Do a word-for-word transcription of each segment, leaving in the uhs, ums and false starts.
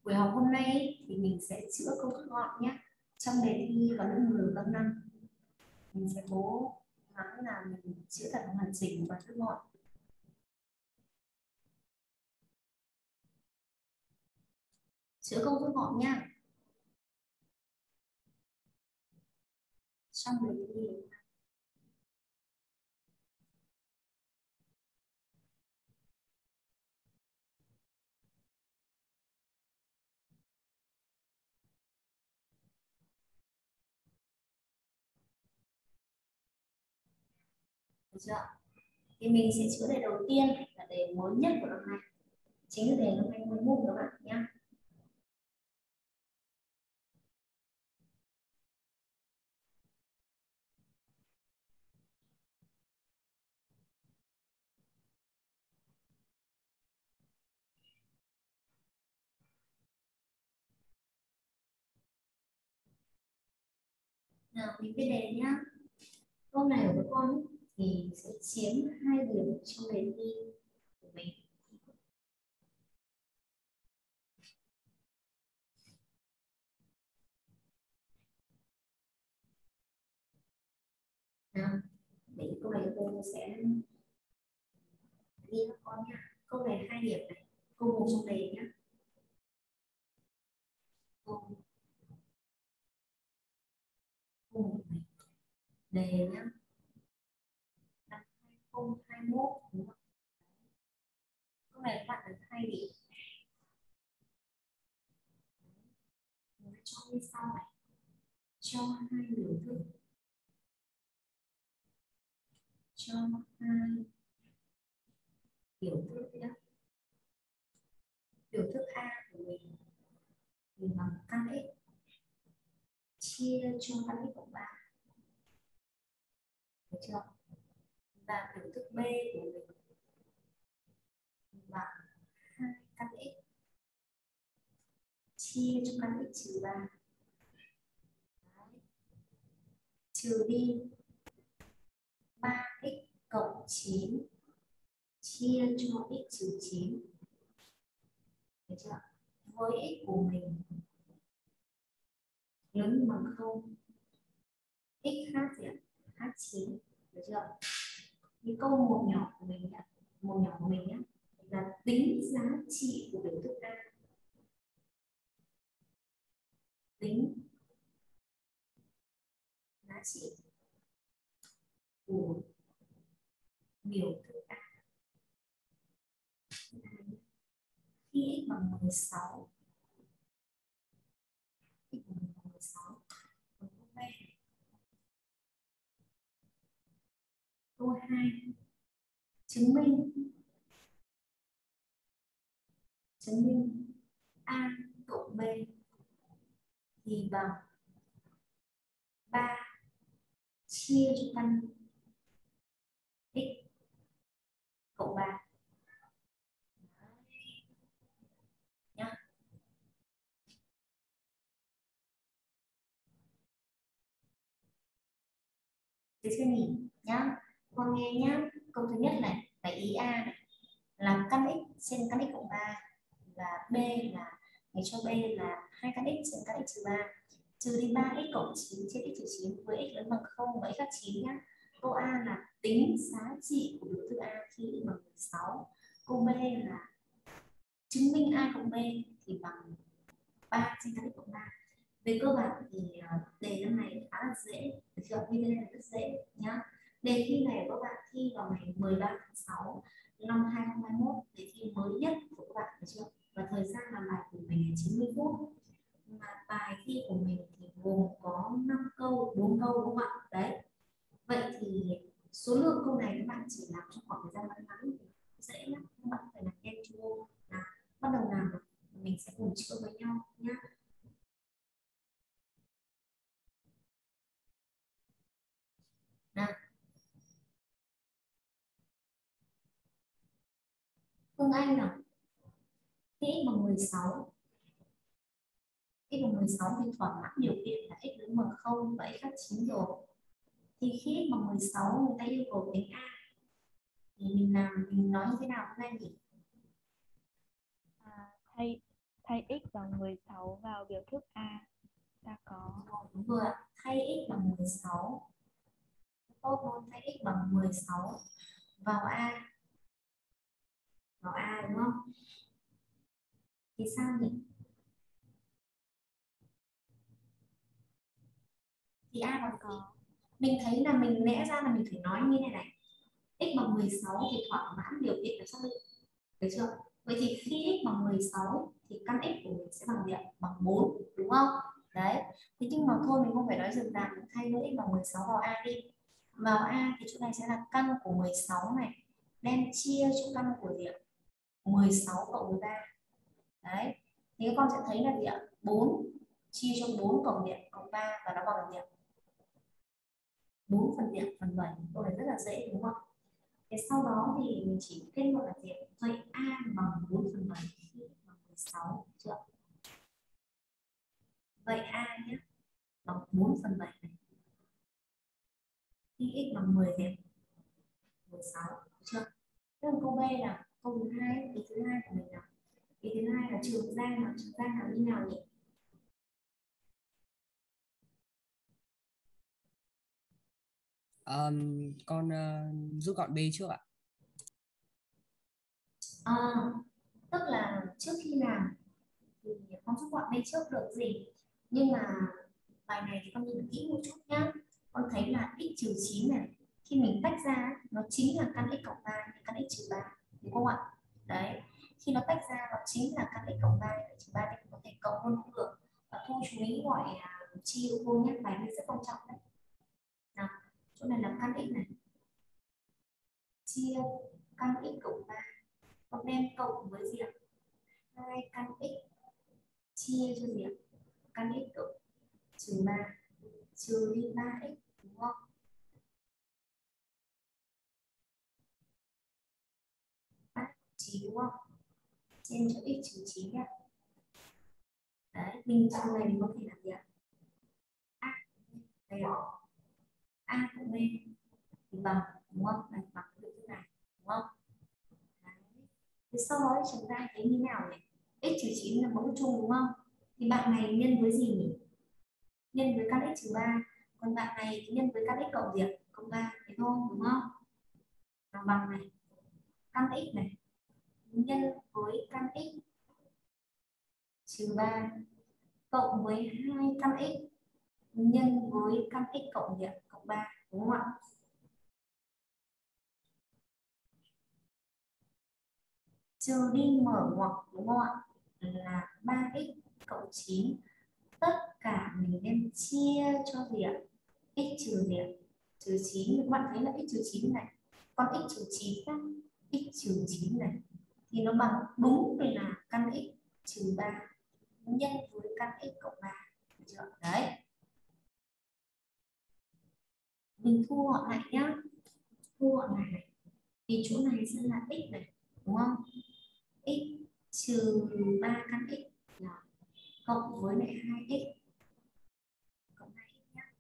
Buổi học hôm nay thì mình sẽ chữa câu rút gọn nhé. Trong đề thi vào lớp mười lớp năm mình sẽ cố gắng là mình chữa thật hoàn chỉnh và rút gọn. Chữa câu rút gọn nhé. Trong đề thi được chưa? Thì mình sẽ chữa đề đầu tiên là đề mới nhất của năm nay, chính là đề năm hai mươi mốt các bạn nhé. Nào, mình viết đề nhá. Câu này của các con thì sẽ chiếm hai điểm trong đề thi của mình. Nào, để câu này cô sẽ ghi các con nhá. Câu này hai điểm này, câu một trong đề nhá. Câu một này, đề nhá. Năm hai không hai mốt đúng không? Câu này các bạn được hai điểm. Mình sẽ cho như sau này. Cho hai biểu thức. Cho hai biểu thức nhá. Biểu thức A của mình thì bằng căn x chia cho căn x cộng ba. Được chưa? Và biểu thức B của mình bằng hai căn x chia cho căn x trừ ba. Trừ đi ba x cộng chín chia cho x trừ chín. Được chưa? Với x của mình lớn bằng không, x khác gì ạ? Khác chín. Được chưa? Cái câu một nhỏ của mình nhé, một nhỏ của mình nhé, là tính giá trị của biểu thức A. Tính giá trị của biểu thức A khi x bằng mười sáu. X bằng mười sáu. Câu hai, chứng minh chứng minh A cộng B thì bằng ba chia cho căn x cộng ba nhá. Thế xem nhìn nhá, con nghe nhá. Câu thứ nhất này là ý A này, là căn x trên căn x cộng ba, và B là mình cho B là hai căn x trên căn x trừ ba, trừ đi ba x cộng chín trên x trừ chín với x lớn bằng không và x khác chín nhá. Câu A là tính giá trị của biểu thức A khi x bằng mười sáu. Câu B là chứng minh A cộng B thì bằng ba trên căn x cộng ba. Về cơ bản thì đề năm này khá là dễ, được chưa? Như thế này là rất dễ nhá. Đề thi này các bạn thi vào ngày mười ba tháng sáu năm hai không hai mốt, đề thi mới nhất của các bạn, được chưa? Và thời gian làm bài của mình là chín mươi phút. Mà bài thi của mình thì gồm có năm câu, bốn câu đúng không ạ? Đấy. Vậy thì số lượng câu này các bạn chỉ làm trong khoảng thời gian ngắn ngắn dễ lắm, các bạn phải làm nhanh cho là bắt đầu làm mình sẽ cùng chữa với nhau nhé. Nào. Phương Anh nào. Khi x bằng mười sáu, x bằng mười sáu thì thỏa mãn điều kiện là x lớn bằng không và x khác chín rồi. Thì khi x bằng mười sáu người ta yêu cầu tính A thì mình làm mình nói như thế nào hôm nay nhỉ? À, thay Thay x bằng mười sáu vào biểu thức A. Ta có Đúng rồi ạ. Thay x bằng mười sáu. Tốt luôn, thay x bằng mười sáu vào A. Vào A đúng không? Thì sao nhỉ? Thì A bằng gì? Mình thấy là mình lẽ ra là mình phải nói như này này. X bằng mười sáu thì thỏa mãn điều kiện là xác định. Được chưa? Vậy thì khi x bằng mười sáu thì căn x của mình sẽ bằng gì ạ? Bằng bốn, đúng không? Đấy. Thế nhưng mà thôi mình không phải nói dừng lại, mình thay nữa x bằng mười sáu vào A đi. Vào A thì chỗ này sẽ là căn của mười sáu này, đem chia cho căn của gì ạ? mười sáu cộng với ba. Đấy. Thì các con sẽ thấy là gì ạ? bốn chia cho bốn cộng gì ạ? Cộng ba và nó bằng gì ạ? bốn phần gì ạ? Phần bảy. Câu này rất là dễ đúng không? Thế sau đó thì mình chỉ kết luận là gì? Vậy A bằng bốn phần bảy khi bằng mười sáu, chưa? Vậy A nhé bằng bốn phần bảy này khi x bằng mười điểm mười sáu, chưa? Thế câu B là câu thứ hai, ý thứ hai của mình là ý thứ hai là trường giang là trường giang là như nào nhỉ? Um, con uh, rút gọn B trước ạ. À, tức là trước khi làm thì con rút gọn B trước được gì, nhưng mà bài này thì con nhìn kỹ một chút nhá. Con thấy là x trừ chín này khi mình tách ra nó chính là căn x cộng ba hay căn x trừ ba, đúng không ạ? Đấy, khi nó tách ra nó chính là căn x cộng ba hay trừ ba, thì có thể cộng luôn cũng được. Và Thu chú ý gọi à, chia cô nhé, bài này rất quan trọng đấy. Nào, chỗ này là căn x này chia căn x cộng ba, con đem cộng với gì ạ? Hai căn x chia cho gì ạ? Căn x cộng trừ ba, trừ đi ba x, đúng không? chín đúng không? Trên cho x trừ chín nhá. Đấy, mình trong này mình có thể làm gì ạ? A đây ạ. A cộng B thì bằng, đúng không? Này bằng cái thứ này, đúng không? Đấy. Thì sau đó chúng ta thấy như nào nhỉ? X trừ chín là mẫu chung đúng không? Thì bạn này nhân với gì nhỉ? Nhân với căn x trừ ba. Còn bạn này thì nhân với căn x cộng gì ạ? Cộng ba, thế thôi, đúng không? Nó bằng này, căn x này nhân với căn x trừ ba cộng với hai căn x nhân với căn x cộng gì ạ? Cộng ba, đúng không ạ? Trừ đi mở ngoặc, đúng không ạ? Là ba x cộng chín, tất cả mình đem chia cho gì ạ? X trừ gì ạ? Trừ chín. Các bạn thấy là x trừ chín này, còn x trừ chín khác, x trừ chín này thì nó bằng đúng là căn x trừ ba nhân với căn x cộng ba, được chưa? Đấy, mình thu gọn lại nhá, thu gọn lại này thì chỗ này sẽ là x này, đúng không? X trừ ba căn x là cộng với lại hai x cộng hai x nhá,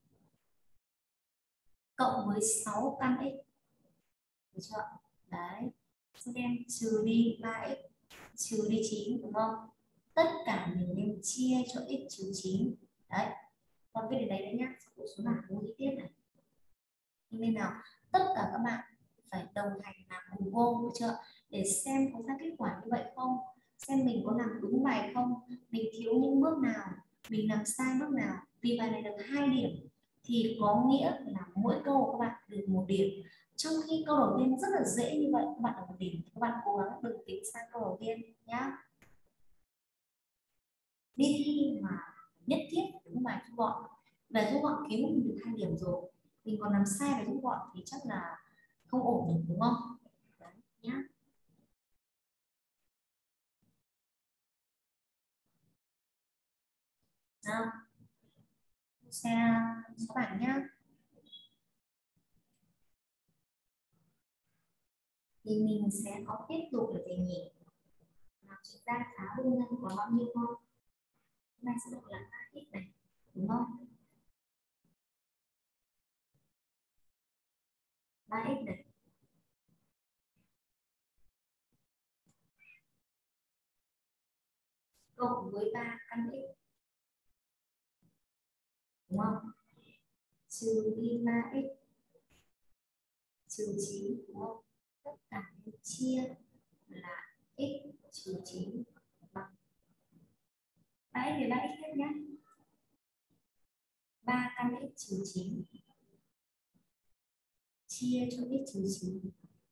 cộng với sáu căn x, được chưa? Đấy, xong đem trừ đi ba x trừ đi chín, đúng không? Tất cả mình đem chia cho x trừ chín. Đấy, còn cái đến đấy đấy nhá, số số bảng không chi tiết này. Nên nào, tất cả các bạn phải đồng hành làm cùng cô, được chưa? Để xem có ra kết quả như vậy không, xem mình có làm đúng bài không, mình thiếu những bước nào, mình làm sai bước nào. Vì bài này được hai điểm thì có nghĩa là mỗi câu các bạn được một điểm, trong khi câu đầu tiên rất là dễ như vậy các bạn được một điểm. Các bạn cố gắng đừng tính sang câu đầu tiên nhá. Đi thi mà nhất thiết đúng bài thu gọn, bài thu gọn cứu mình được hai điểm rồi, mình còn làm sai bài thu gọn thì chắc là không ổn được, đúng không? Đấy nhá. Nào, xe số bảng nhá. Thì mình sẽ có tiếp tục được gì nhỉ? Nào, chúng ta phá đơn nhân có bao nhiêu không? Chúng ta sẽ được là ba x này, đúng không? ba x này cộng với ba căn x, đúng không? Trừ đi ba x trừ chín, đúng không? Tất cả đều chia là x trừ chín bằng ba x với ba x hết nhé. ba căn x trừ chín chia cho x trừ chín.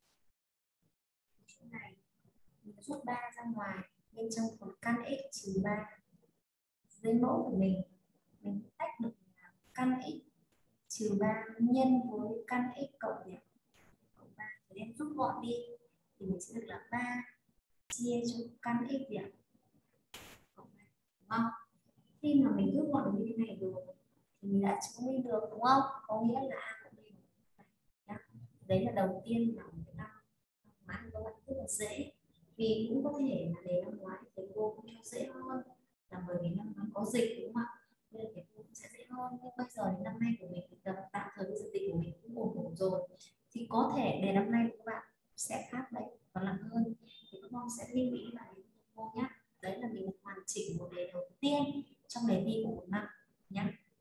Chỗ này mình rút ba ra ngoài, bên trong còn căn x trừ ba. Dưới mẫu của mình mình tách được là căn x trừ ba nhân với căn x cộng điểm cộng ba, thì em rút gọn đi thì mình sẽ được là ba chia cho căn x điểm cộng ba, đúng không? Khi mà mình rút gọn được như thế này rồi thì mình đã chứng minh được, đúng không? Có nghĩa là a cộng b nhá. Đấy là đầu tiên là một cái năm mà các bạn rất là dễ, vì cũng có thể là đề năm ngoái thầy cô cũng cho dễ hơn là bởi vì năm ngoái có dịch, đúng không ạ? Nên là thầy cô cũng sẽ dễ hơn. Nhưng bây giờ đến năm nay của mình thì tầm tạm thời cái dịch của mình cũng ổn ổn rồi, thì có thể đề năm nay của các bạn sẽ khác đấy và nặng hơn, thì các con sẽ lưu ý lại cô nhé. Đấy là mình hoàn chỉnh một đề đầu tiên trong đề thi của một năm nhé.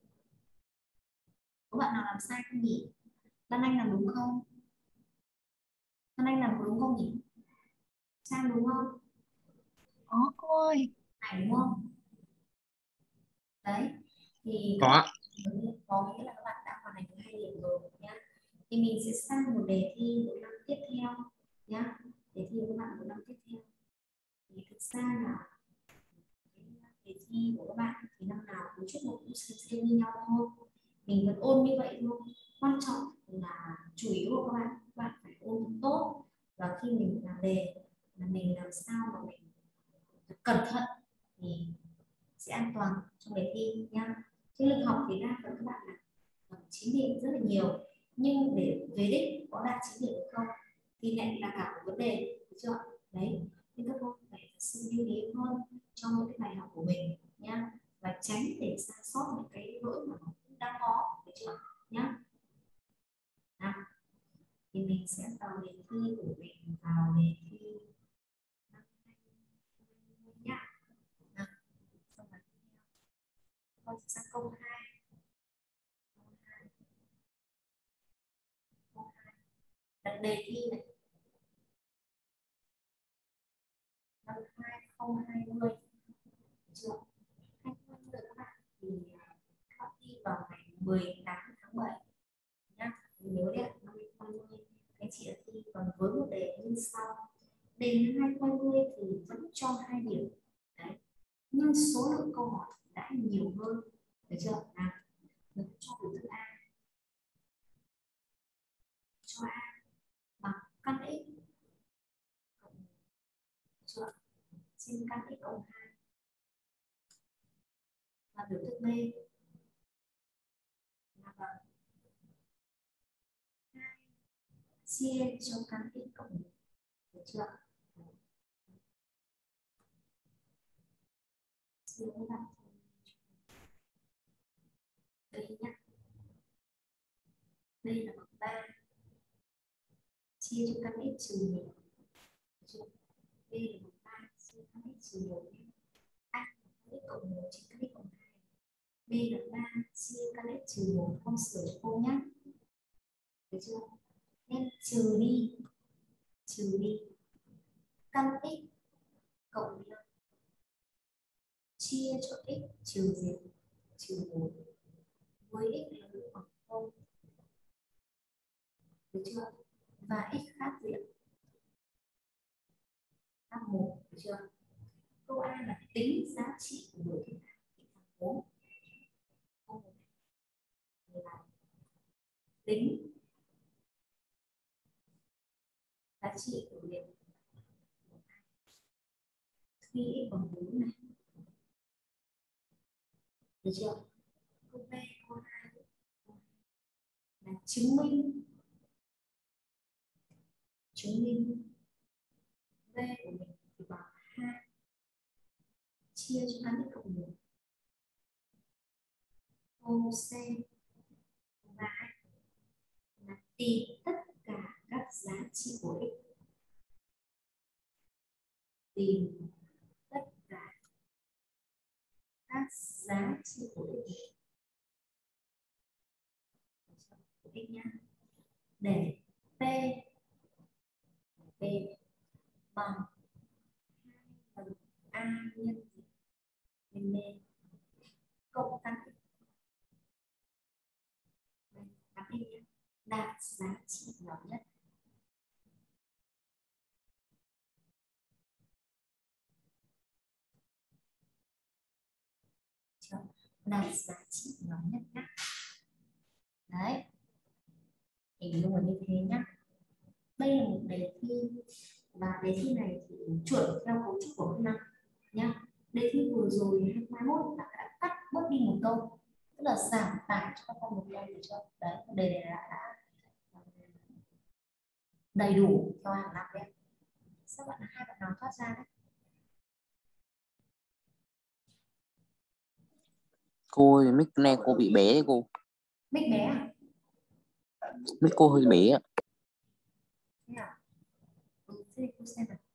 Có bạn nào làm sai không nhỉ? Lan Anh làm đúng không? Lan Anh làm đúng không nhỉ? Sang đúng không? Có cô ơi. Phải đúng không? Đấy thì Có ạ. có nghĩa là các bạn đã hoàn thành hai điểm rồi nhá. Thì mình sẽ sang một đề thi của năm tiếp theo nhá. Đề thi của các bạn của năm tiếp theo thì thực ra là đề thi của các bạn thì năm nào cũng chút một cũng xem xem như nhau thôi, mình vẫn ôn như vậy thôi. Quan trọng là chủ yếu của các bạn các bạn phải ôn tốt, và khi mình làm đề là mình làm sao mà mình cẩn thận thì sẽ an toàn trong đề thi nha. Cái lực học thì đa phần các bạn là chín điểm rất là nhiều, nhưng để về đích có đạt chín điểm không thì lại là cả một vấn đề, được chưa? Đấy, nên các cô phải sự lưu ý hơn trong những cái bài học của mình nhá, và tránh để sai sót những cái lỗi mà nó cũng đang có, được chưa nhá. Nào, thì mình sẽ vào đề thi của mình, vào đề thi nhá. Nào, xong rồi con sẽ sang câu hai. Đặt đề thi này năm hai không hai không, chưa? hai không hai không các bạn thì các bạn thi vào ngày mười tám tháng bảy nhá. Mình nhớ đấy, năm hai không hai không anh chị đã thi, còn với một đề như sau. Đề năm hai không hai không thì vẫn cho hai điểm đấy, nhưng số lượng câu hỏi đã nhiều hơn, được chưa? Nào, mình cho biểu thức A, cho A bằng căn x cộng, chưa? Sin căn x cộng hai, và biểu thức B là bằng hai chia cho căn x cộng một, được chưa? Xin các bạn đây nhé, đây là bằng ba chia cho căn x trừ một, được chưa? Đây là bằng ba chia căn x trừ một, a căn x cộng một chia căn x cộng hai, b là ba chia căn x trừ một, không sửa cho cô nhé, được chưa? Nên trừ đi trừ đi căn x cộng năm chia cho x trừ gì? Trừ một, với x lớn bằng không, được chưa? Và x khác diện khác một, được chưa? Câu A là tính giá trị của biểu thức A thì bằng bốn. Câu này là tính giá trị của biểu khi x bằng bốn này, được chưa? Câu B, câu hai là chứng minh chứng minh B của mình thì bằng hai chia cho căn x cộng một. Câu C, câu ba là tìm tất cả các giá trị của x, tìm tất cả các giá trị của x của x nhá, để p p bằng hai phần a nhân nhân b cộng căn x căn x nhá, đạt giá trị nhỏ nhất. Đạt giá trị nhỏ nhất nhá. Đấy, hình dung là như thế nhá. Đây là một đề thi và đề thi này thì chuẩn theo cấu trúc của năm nhá. Đề thi vừa rồi hai mươi mốt đã, đã cắt bớt đi một câu, tức là giảm tải cho các con một câu được chưa? Đấy, đề này đã, đã đầy đủ theo hàng năm đấy. Sao bạn hai bạn nào thoát ra đấy? Cô ơi, mic này cô bị bé đấy cô. Mic bé à? Mic cô hơi bé ạ. Thế à? Ừ, thế cô xem nào.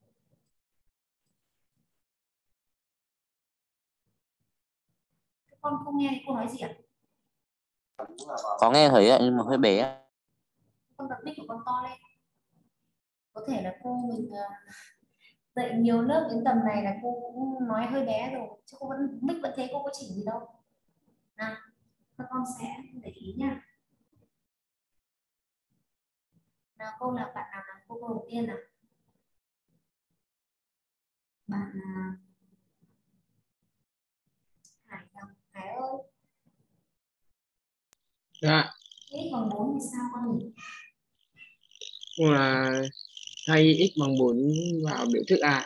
Các con không nghe cô nói gì ạ? Có nghe thấy ạ, nhưng mà hơi bé ạ. Con bật mic của con to lên. Có thể là cô mình dạy nhiều lớp đến tầm này là cô cũng nói hơi bé rồi, chứ cô vẫn mic vẫn thế, cô có chỉnh gì đâu. Nào, các con sẽ để ý nha. Nào, cô là bạn nào là cô đầu tiên nào? Bạn là Hải nào? Hải ơi. Dạ, X bằng bốn thì sao con nhỉ? cô là thay x bằng bốn vào biểu thức A.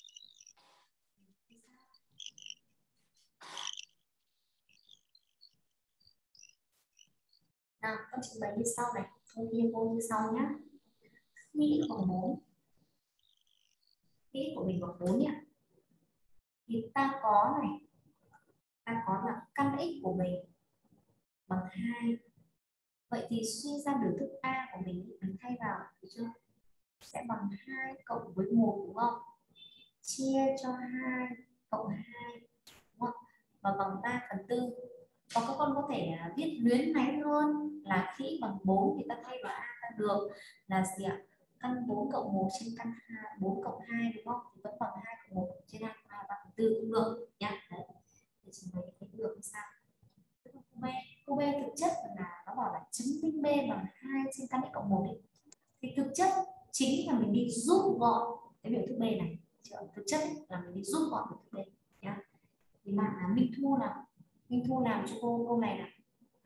Nào, con trình bày như sau này, thông tin cô như sau nhé. Khi x bằng bốn, khi x của mình bằng bốn nhé, thì ta có này, ta có là căn x của mình bằng hai. Vậy thì suy ra biểu thức A của mình mình thay vào, được chưa? Sẽ bằng hai cộng với một đúng không? Chia cho hai cộng hai đúng không? Và bằng ba phần tư. Và các con có thể uh, viết luyến láy hơn là khi bằng bốn thì ta thay vào A ta được là gì ạ? Căn bốn cộng một trên căn bốn cộng hai đúng không? Thì vẫn bằng hai cộng một trên hai cộng hai ba phần tư cũng được nhá. Đấy. Thì trình bày thấy được không sao? Câu B, câu B thực chất là nó bảo là chứng minh B bằng hai trên căn x cộng một ấy. Thì thực chất chính là mình đi rút gọn cái biểu thức B này. Thực chất là mình đi rút gọn biểu thức B nhá. Thì bạn là Minh Thu nào? Minh Thu làm cho cô câu này nào.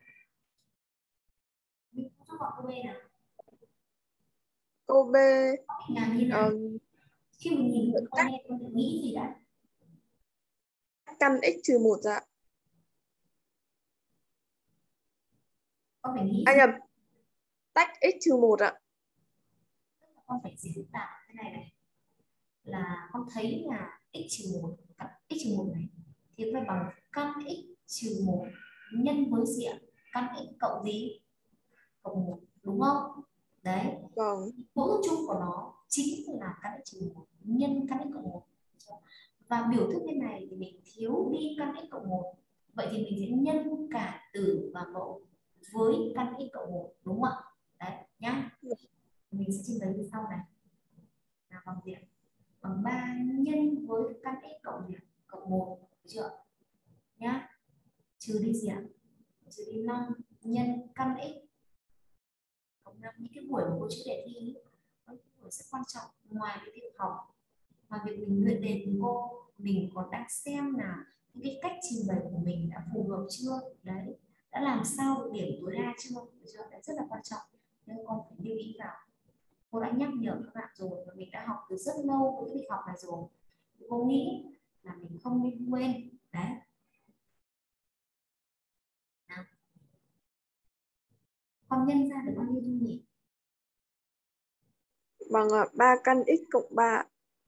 Minh Thu rút gọn câu B nào. Câu B Làm như nào? um, Khi mình nhìn con nghe con nghĩ gì đã? căn x trừ một dạ. Con phải nghĩ À gì? nhầm, tách x trừ một ạ. Con phải diễn tả thế này này, là con thấy là x trừ một, x trừ một này thì phải bằng căn x trừ một nhân với gì ạ? Căn x cộng gì? Cộng một đúng không? Đấy. Vâng. Mẫu thức chung của nó chính là căn x trừ một nhân căn x cộng một. Và biểu thức bên này thì mình thiếu đi căn x cộng một. Vậy thì mình sẽ nhân cả tử và mẫu với căn x cộng một đúng không ạ? Đấy nhá. Mình sẽ trình bày như sau này. Là bằng gì? Bằng ba nhân với căn x cộng gì? Cộng một, được chưa? Nhá. Trừ đi gì ạ? Trừ đi năm nhân căn x cộng năm. Những cái buổi mà cô chữa đề thi ấy, buổi rất quan trọng. Ngoài cái việc học và việc mình luyện đề cùng cô, mình còn đang xem là những cái cách trình bày của mình đã phù hợp chưa, đấy, đã làm sao được điểm tối đa chưa, được chưa? Đấy rất là quan trọng nên con phải lưu ý vào. Cô đã nhắc nhở các bạn rồi và mình đã học từ rất lâu với cái việc học này rồi, cô nghĩ là mình không nên quên. Đấy. Nào. Con nhân ra được bao nhiêu thôi nhỉ? Bằng ba căn x cộng ba.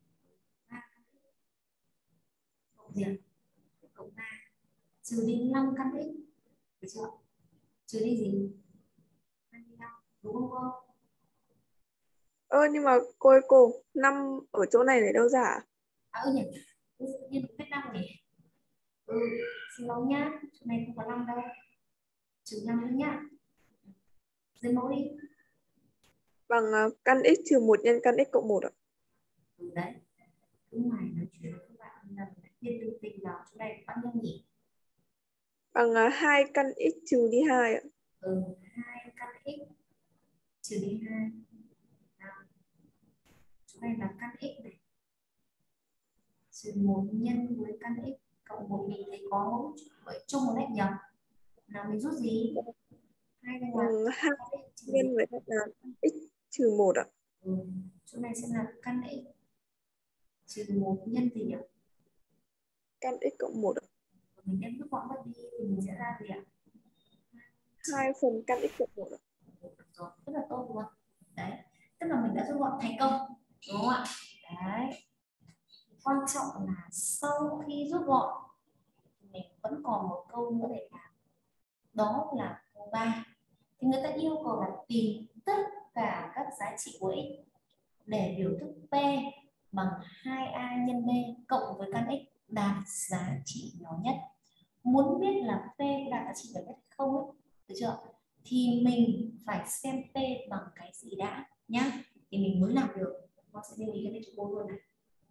Cộng gì? Cộng ba. Trừ đi năm căn x. Được chưa? Trừ đi gì? hai mươi lăm. Đúng không cô? Ơ nhưng mà cô ơi cô, năm ở chỗ này để đâu ra? À ừ nhỉ. Tự nhiên viết năm nhỉ? Ừ. Xin lỗi nhá, chỗ này không có năm đâu, trừ năm nữa nhá. Dưới mẫu đi. Bằng uh, căn x trừ một nhân căn x cộng một ạ. Ừ, đấy. Cứ mày nói chuyện với các bạn lần tiên tự tình vào chỗ này bao nhiêu nhỉ? Bằng uh, hai căn x trừ đi hai ạ. Ừ, hai căn x trừ đi hai. Nào. Chỗ này là căn x này. Trừ một nhân với căn x cộng một, mình thấy có mẫu chung một nét nhỉ? Nào mình rút gì? Hai đây là Bằng hai trừ nhân với là x trừ một ạ. ừ. Chỗ này sẽ là căn x trừ một nhân gì nhỉ? Căn x cộng một ạ. Mình đem rút gọn mất đi thì mình sẽ ra gì ạ? hai phần căn x cộng một ạ. Rồi, rất là tốt luôn. Đấy, tức là mình đã rút gọn thành công, đúng không ạ? Đấy. Quan trọng là sau khi rút gọn mình vẫn còn một câu nữa để làm, đó là câu ba. Thì người ta yêu cầu là tìm tất cả các giá trị của x để biểu thức P bằng hai a nhân B cộng với căn x đạt giá trị nhỏ nhất. Muốn biết là P đạt giá trị nhỏ nhất hay không ấy, được chưa? Thì mình phải xem P bằng cái gì đã nhá, thì mình mới làm được. Con sẽ lưu ý cái này cho cô luôn này.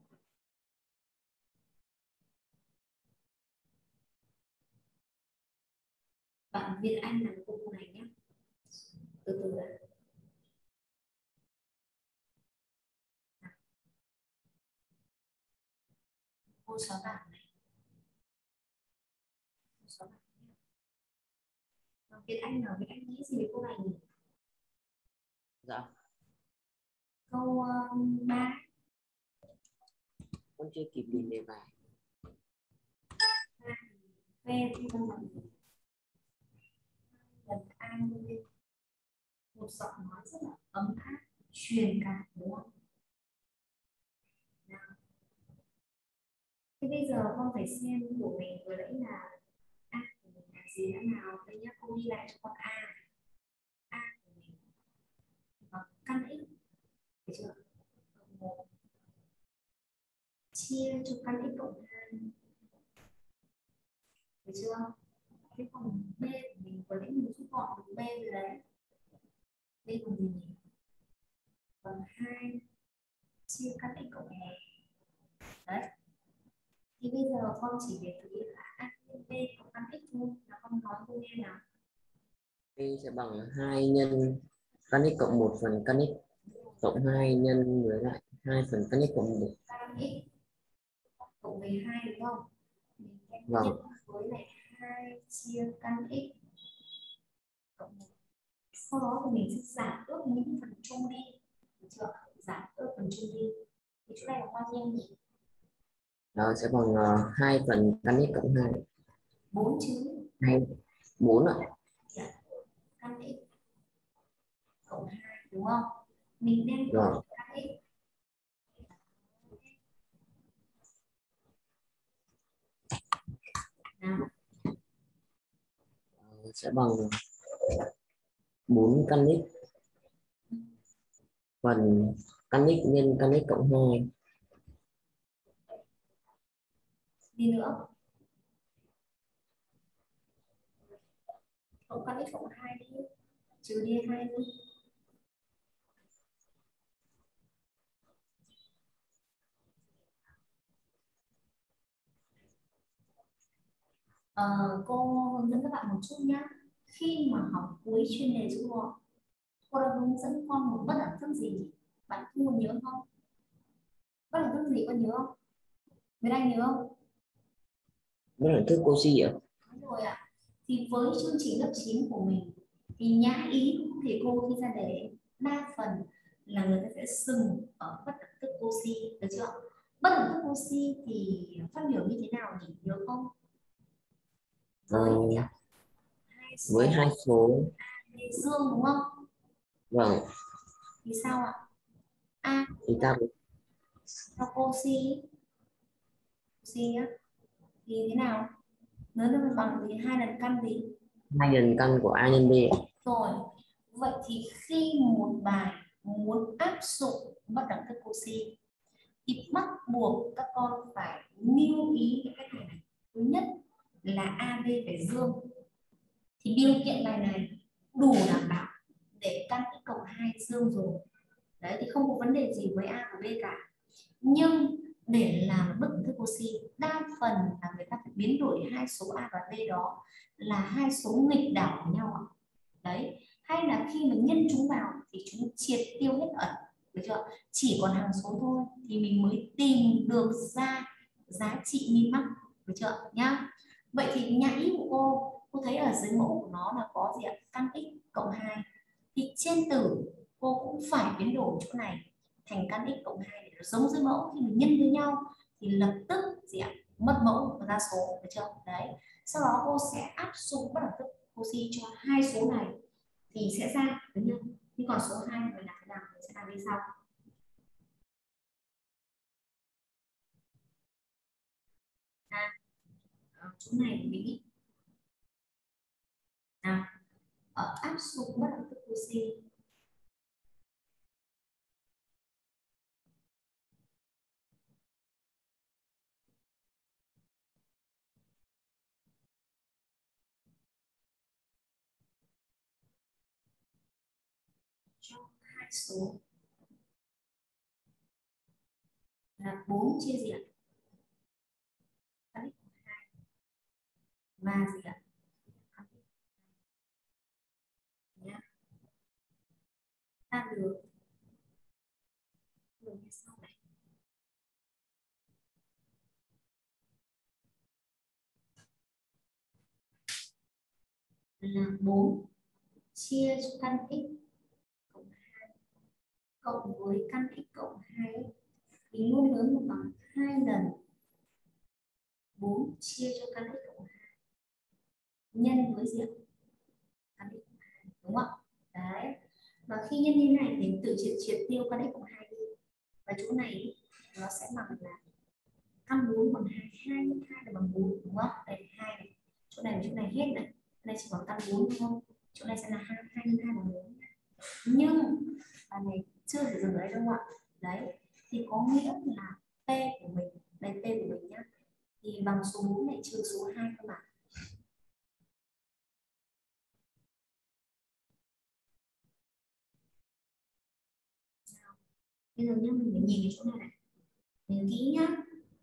Bạn Việt Anh làm câu này nhé. Từ từ đã. Cô xóa bảng này. Cô xóa bảng nhé. Việt Anh nào, Việt Anh nghĩ gì về câu này nhỉ? Dạ. Câu ba. Uh, Con chưa kịp tìm đề bài. V thì con bằng lần A nhân B. Một giọng nói rất là ấm áp, truyền cảm, đúng không? Nào. Thế bây giờ con phải xem của mình vừa nãy là A của mình là gì đã nào. Đây nhá, cô đi lại cho con A. A của mình bằng căn x, được chưa? Cộng một chia cho căn x cộng hai, được chưa? Thế còn B của mình vừa nãy mình rút gọn được B rồi đấy. B còn gì nhỉ? Bằng hai chia căn x cộng một. Đấy. Thì bây giờ con chỉ việc thực hiện là a nhân b cộng căn x thôi, là con nói cô nghe nào. B sẽ bằng hai nhân căn x cộng một phần căn x cộng hai nhân với lại hai phần căn x cộng một. Căn x cộng mười hai đúng không? Mình nhân Vâng. với lại hai chia căn x cộng một. Sau đó thì mình sẽ giảm ước những phần chung đi, được chưa? Giảm ước phần chung đi. Thì chỗ này là bao nhiêu nhỉ? Đó sẽ bằng uh, hai phần căn x cộng hai. bốn chứ. Hai bốn ạ. Dạ. Căn x cộng hai đúng không? Mình đem Vâng. cộng căn x. Nào. Uh, sẽ bằng bốn căn x phần căn x nhân căn x cộng hai. Gì nữa? Cộng căn x cộng hai đi, trừ đi hai đi. Ờ, cô hướng dẫn các bạn một chút nhé. Khi mà học cuối chuyên đề chữ gọn, cô đã hướng dẫn con một bất đẳng thức gì? Bạn có nhớ không? Bất đẳng thức gì con nhớ không? Người đang nhớ không? Bất đẳng thức Cauchy ạ? Đúng rồi ạ. Thì với chương trình lớp chín của mình thì nhã ý của thầy cô khi ra đề đa phần là người ta sẽ dừng ở bất đẳng thức Cauchy, được chưa? Bất đẳng thức Cauchy thì phát biểu như thế nào nhỉ? Nhớ không? Với Ờ, hai số, với hai số dương đúng không? vâng. Thì sao ạ? A Thì ta theo Cauchy Cauchy nhá, thì thế nào? Nếu nó bằng thì hai lần căn gì? hai lần căn của a nhân b. Rồi, vậy thì khi một bài muốn áp dụng bất đẳng thức Cauchy thì bắt buộc các con phải lưu ý cái cách này. Thứ nhất là là a bê phải dương. Thì điều kiện bài này đủ đảm bảo để căn x cộng hai dương rồi. Đấy thì không có vấn đề gì với a và b cả. Nhưng để làm bức thư Cauchy, đa phần là người ta phải biến đổi hai số a và b đó là hai số nghịch đảo với nhau. Đấy, hay là khi mà nhân chúng vào thì chúng triệt tiêu hết ẩn, được chưa? Chỉ còn hằng số thôi thì mình mới tìm được ra giá trị min max, được chưa nhá? Vậy thì nhà ý của cô, cô thấy ở dưới mẫu của nó là có gì ạ? Căn x cộng hai. Thì trên tử cô cũng phải biến đổi chỗ này thành căn x cộng hai để nó giống dưới mẫu, khi mình nhân với nhau thì lập tức gì ạ? Mất mẫu và ra số, được chưa? Đấy. Sau đó cô sẽ áp dụng bất đẳng thức Cauchy cho hai số này thì sẽ ra, đúng không? Nhưng còn số hai mình làm thế nào mình sẽ làm như sau. À, ở chỗ này thì mình nghĩ nào, ở áp dụng bất đẳng thức Cauchy cho hai số là bốn chia gì ạ? Căn x cộng hai và gì ạ? Căn x nhá. Ta được được như sau này. Là bốn chia cho căn x cộng hai cộng với căn x cộng hai thì luôn lớn bằng hai lần bốn chia cho căn x cộng hai nhân với gì ạ? Căn x cộng hai, đúng không? Đấy. Và khi nhân như này thì tự triệt triệt tiêu căn x cộng hai đi. Và chỗ này nó sẽ bằng là căn bốn bằng hai, hai nhân hai là bằng bốn, đúng không? Đây là hai này. Chỗ này chỗ này hết này. Đây chỉ còn căn bốn thôi. Chỗ này sẽ là hai, hai nhân hai bằng bốn. Nhưng bài này chưa thể dừng ở đây đâu ạ. Đấy. Thì có nghĩa là P của mình, đây P của mình nhá, thì bằng số bốn này trừ số hai các bạn. Bây giờ nhá, mình phải nhìn cái chỗ này này. Nhìn kỹ nhá.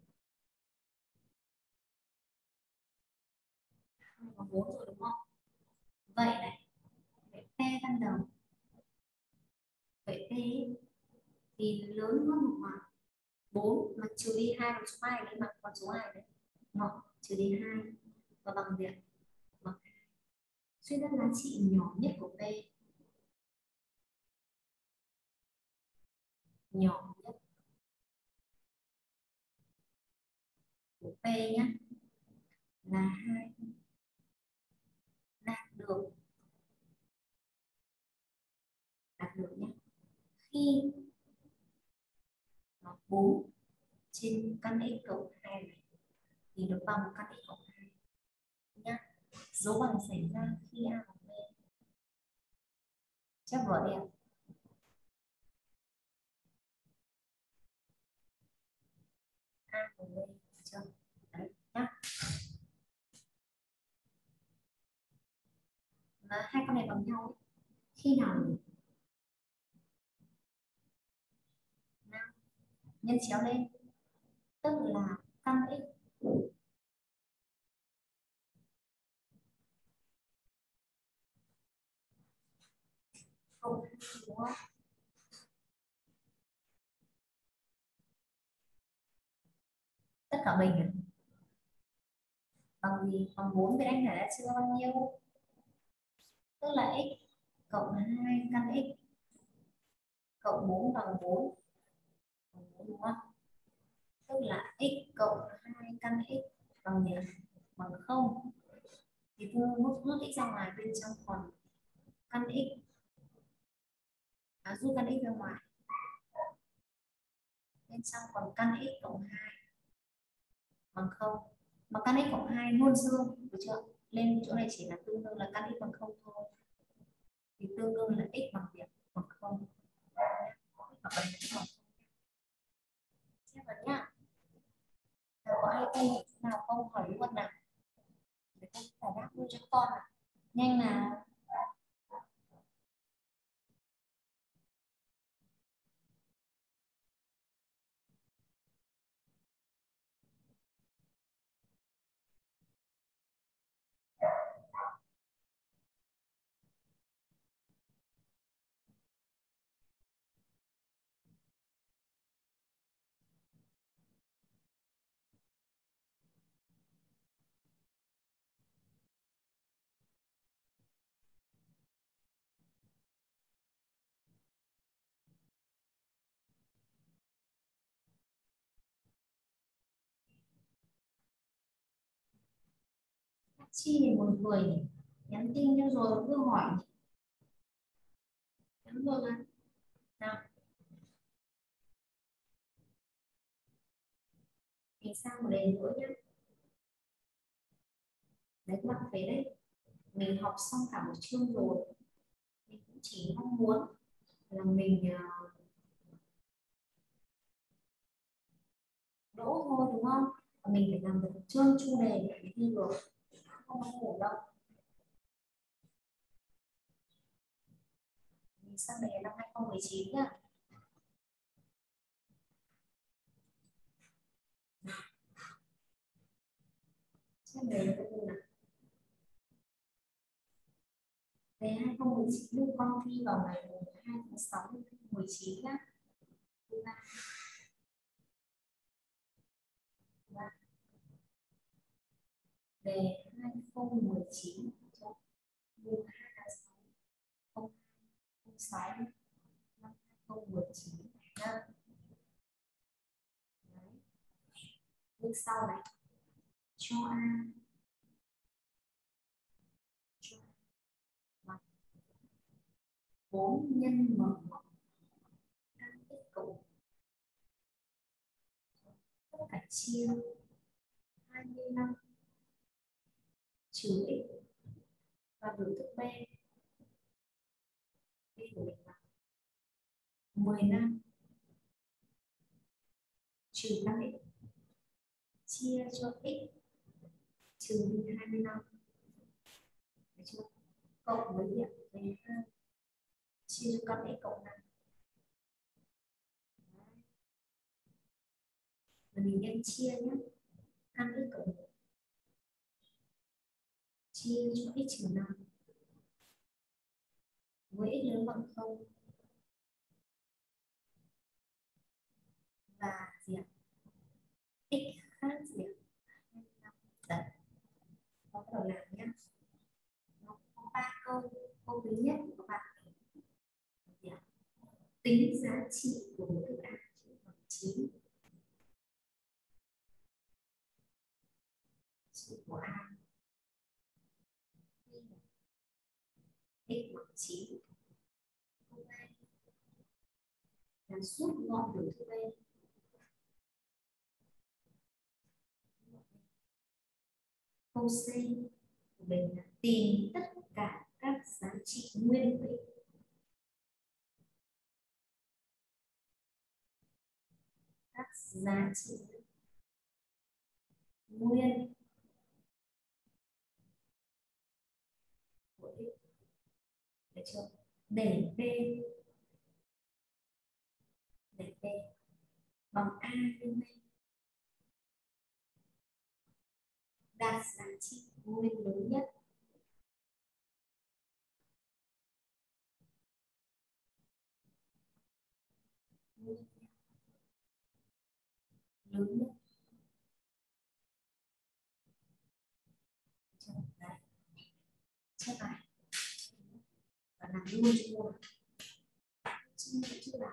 Có bốn rồi đúng không? Vậy này, vậy P ban đầu, vậy P thì lớn hơn một khoảng bốn mà trừ đi hai bằng số hai đấy, bằng con số hai đấy. Đúng không? Trừ đi hai và bằng gì ạ? Bằng hai. Suy ra giá trị nhỏ nhất của P, nhỏ nhất của P nhá là hai, đạt được đạt được nhé khi nó bốn trên căn x cộng hai này thì được bằng căn x cộng hai nhá. Dấu bằng xảy ra khi a bằng b. Chép vở đi ạ. A bằng b, chưa? Đấy nhá. Và hai con này bằng nhau ấy. Khi nào nhỉ? Nào, nhân chéo lên, tức là căn x cộng hai, đúng không? Tất cả bình à? Bằng gì? Bằng bốn, bên anh đã chưa bao nhiêu? Tức là x cộng hai căn x cộng bốn bằng bốn, đúng không? Tức là x cộng hai căn x bằng gì? Bằng không. Thì tôi rút rút x ra ngoài, bên trong còn căn x, à, rút căn x ra ngoài, bên trong còn căn x cộng hai bằng không. Mà căn x cộng hai luôn dương, được chưa? Lên chỗ này chỉ là tương đương là căn x bằng không thôi, thì tương đương là x bằng gì? Bằng không. Và bằng x bằng xem vào nhá. Nào có ai câu nào không hỏi luôn nào? Giải đáp luôn cho con ạ. Nhanh nào. Chi thì một người nhỉ? Nhắn tin cho rồi cứ hỏi nhỉ? Nhắn rồi mà. Nào. Mình sang một đề nữa nhé. Đấy các bạn thấy đấy. Mình học xong cả một chương rồi. Mình cũng chỉ mong muốn là mình uh, đỗ thôi đúng không? Mình phải làm được chương chu đề để thi được. Không có ngủ đâu. Mình sang đề năm hai không một chín nhá. Xem đề của tôi nào. Đề hai không một chín lưu con thi vào ngày hai tháng sáu năm hai không một chín nhá. Đề hai không một chín mùng hai tháng sáu năm sáu năm hai không một chín nhá. Bước sau này cho A cho bốn nhân mở ngoặc căn x cộng tất cả chia hai mươi lăm trừ x và biểu thức B. B của mình là mười lăm trừ năm x chia cho x trừ đi hai mươi lăm. Được chưa? Cộng với việc về hai chia cho căn x cộng năm. Và mình nhân chia nhé. Căn x cộng một chia cho x trừ năm với x lớn bằng không và gì ạ? X khác gì ạ? Đấy. Nó bắt đầu làm nhé. Nó có ba câu. Câu thứ nhất của các bạn gì ạ? Tính giá trị của một thức ăn bằng chín. Trị của A x bằng chín. Là rút gọn biểu thức B. Câu C của mình là tìm tất cả các giá trị nguyên của x. Các giá trị nguyên của x. Được chưa? Để B để B bằng A nhân B đạt giá trị nguyên lớn nhất. Nguyên lớn nhất. Đấy. Chép lại và làm luôn cho cô. Chưa chưa làm.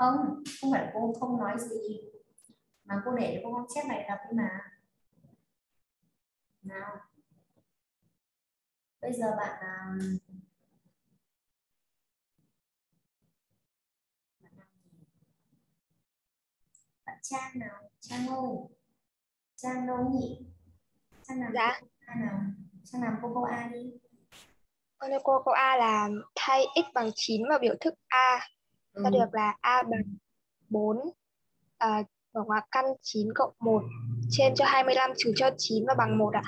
Không, không phải cô không nói gì mà cô để cho cô con chép bài tập đi mà. Nào, bây giờ bạn à, bạn Trang nào, Trang ơi, Trang đâu nhỉ? Trang làm Dạ. câu A nào, Trang làm câu câu A đi. Con cho cô câu A là thay x bằng chín vào biểu thức A. Ừ. Ta được là A bằng bốn, à, mở ngoặc căn chín cộng một trên cho hai mươi lăm trừ cho chín và bằng một ạ.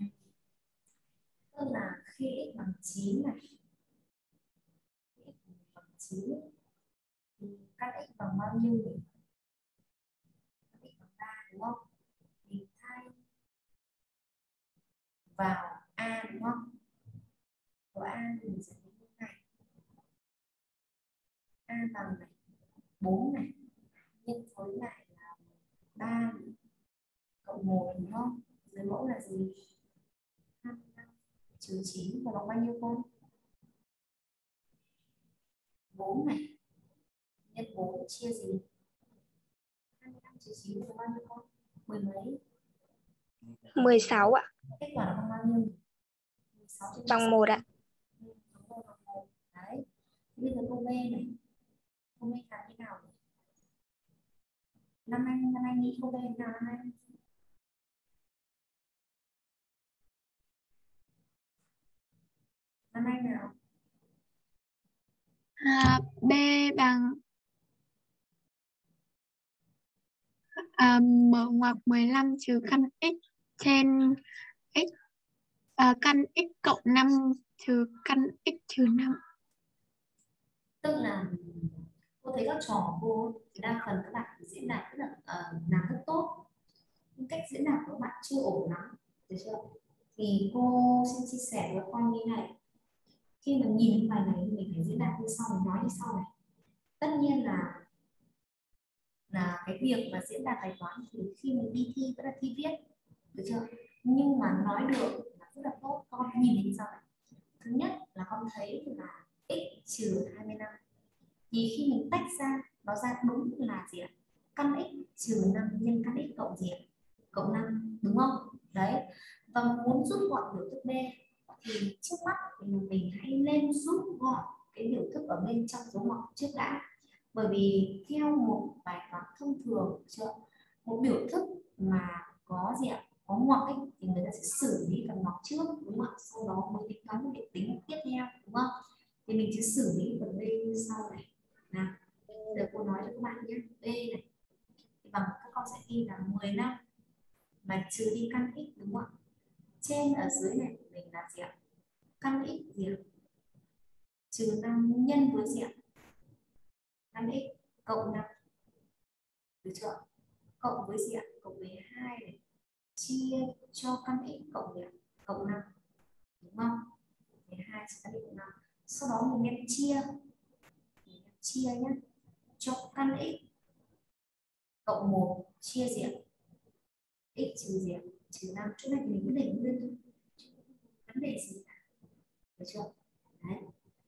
Tức là khi x bằng chín này, x bằng chín thì căn x bằng bao nhiêu nhỉ? Căn x bằng ba đúng không? Thì thay vào A đúng không? Của A thì mình sẽ như thế này. A bằng này, bốn này nhân với lại là ba cộng một đúng không? Dưới mẫu là gì? hai mươi lăm trừ chín và bằng bao nhiêu con? bốn này nhân bốn chia gì? hai mươi lăm trừ chín bằng bao nhiêu con? Mười mấy? mười sáu ạ. Kết quả là bằng bao nhiêu? mười sáu trên Bằng một ạ. Ừ, bằng một, bằng một. Đấy. Bây giờ câu B này. Câu B làm thế nào nhỉ? Năm nay, năm nay nghĩ câu B thế nào năm nay? Năm nay nào? À, B bằng à, mở ngoặc mười lăm trừ căn x trên x à, căn x cộng năm trừ căn x trừ năm. Tức là cô thấy các trò của cô thì đa phần các bạn diễn đạt rất là uh, làm rất tốt, nhưng cách diễn đạt của các bạn chưa ổn lắm, được chưa? Thì cô xin chia sẻ với con như này, khi mà nhìn cái bài này thì mình phải diễn đạt như sau, mình nói như sau này. Tất nhiên là là cái việc mà diễn đạt bài toán thì khi mình đi thi vẫn là thi viết, được chưa? Nhưng mà nói được là rất là tốt. Con nhìn thấy sao này? Thứ nhất là con thấy là x trừ hai mươi lăm thì khi mình tách ra nó ra đúng là gì ạ? Căn x trừ năm nhân căn x cộng gì ạ? Cộng năm, đúng không? Đấy. Và muốn rút gọn biểu thức B thì trước mắt thì mình hãy nên rút gọn cái biểu thức ở bên trong dấu ngoặc trước đã. Bởi vì theo một bài toán thông thường, chưa, một biểu thức mà có gì ạ? Có ngoặc ấy, thì người ta sẽ xử lý phần ngoặc trước, đúng không ạ? Sau đó mới tính toán việc tính tiếp theo, đúng không? Thì mình sẽ xử lý phần B như sau này. Nào, giờ cô nói cho các bạn nhé. B này thì bằng các con sẽ ghi là mười lăm mà trừ đi căn x, đúng không ạ? Trên ở dưới này của mình là gì ạ? Căn x gì ạ? Trừ năm nhân với gì ạ? Căn x cộng năm, được chưa? Cộng với gì ạ? Cộng với hai này chia cho căn x cộng gì ạ? Cộng năm, đúng không? mười hai chia căn x cộng năm. Sau đó mình nhân chia, mình nhân chia nhé, cho căn x cộng một chia gì ạ? X trừ gì ạ? Trừ năm. Chỗ này thì mình cứ để nguyên thôi, vấn đề gì cả, được chưa? Đấy.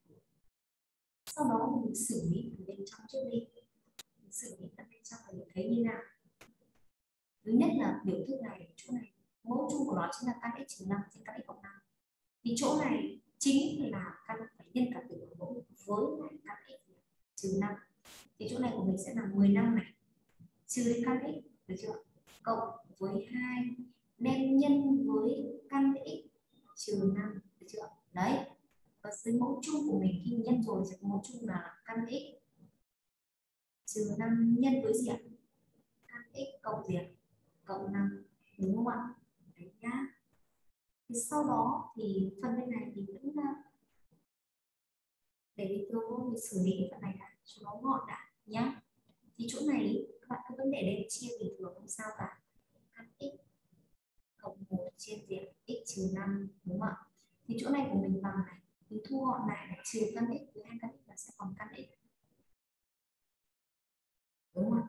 Sau đó mình xử lý từ bên trong trước đi, mình xử lý từ bên trong thì mình thấy như nào? Thứ nhất là biểu thức này, chỗ này mẫu chung của nó chính là căn x trừ năm trên căn x cộng năm, thì chỗ này chính là căn phải nhân cả tử của mẫu với lại căn x trừ năm, thì chỗ này của mình sẽ là mười lăm này trừ đi căn x, được chưa? Cộng với hai đem nhân với căn x trừ năm, được chưa? Đấy. Và dưới mẫu chung của mình khi nhân rồi sẽ có mẫu chung là căn x trừ năm nhân với gì ạ? Căn x cộng gì ạ? Cộng năm, đúng không ạ? Đấy nhá. Thì sau đó thì phần bên này thì vẫn để đi tôi xử lý phần này đã cho nó gọn đã nhá. Thì chỗ này các bạn cứ vấn đề lên chia bình thường không sao cả. Căn x cộng một trên diện x trừ năm, đúng không ạ? Thì chỗ này của mình bằng này, mình thu gọn lại là trừ căn x với hai căn x là sẽ còn căn x, đúng không ạ?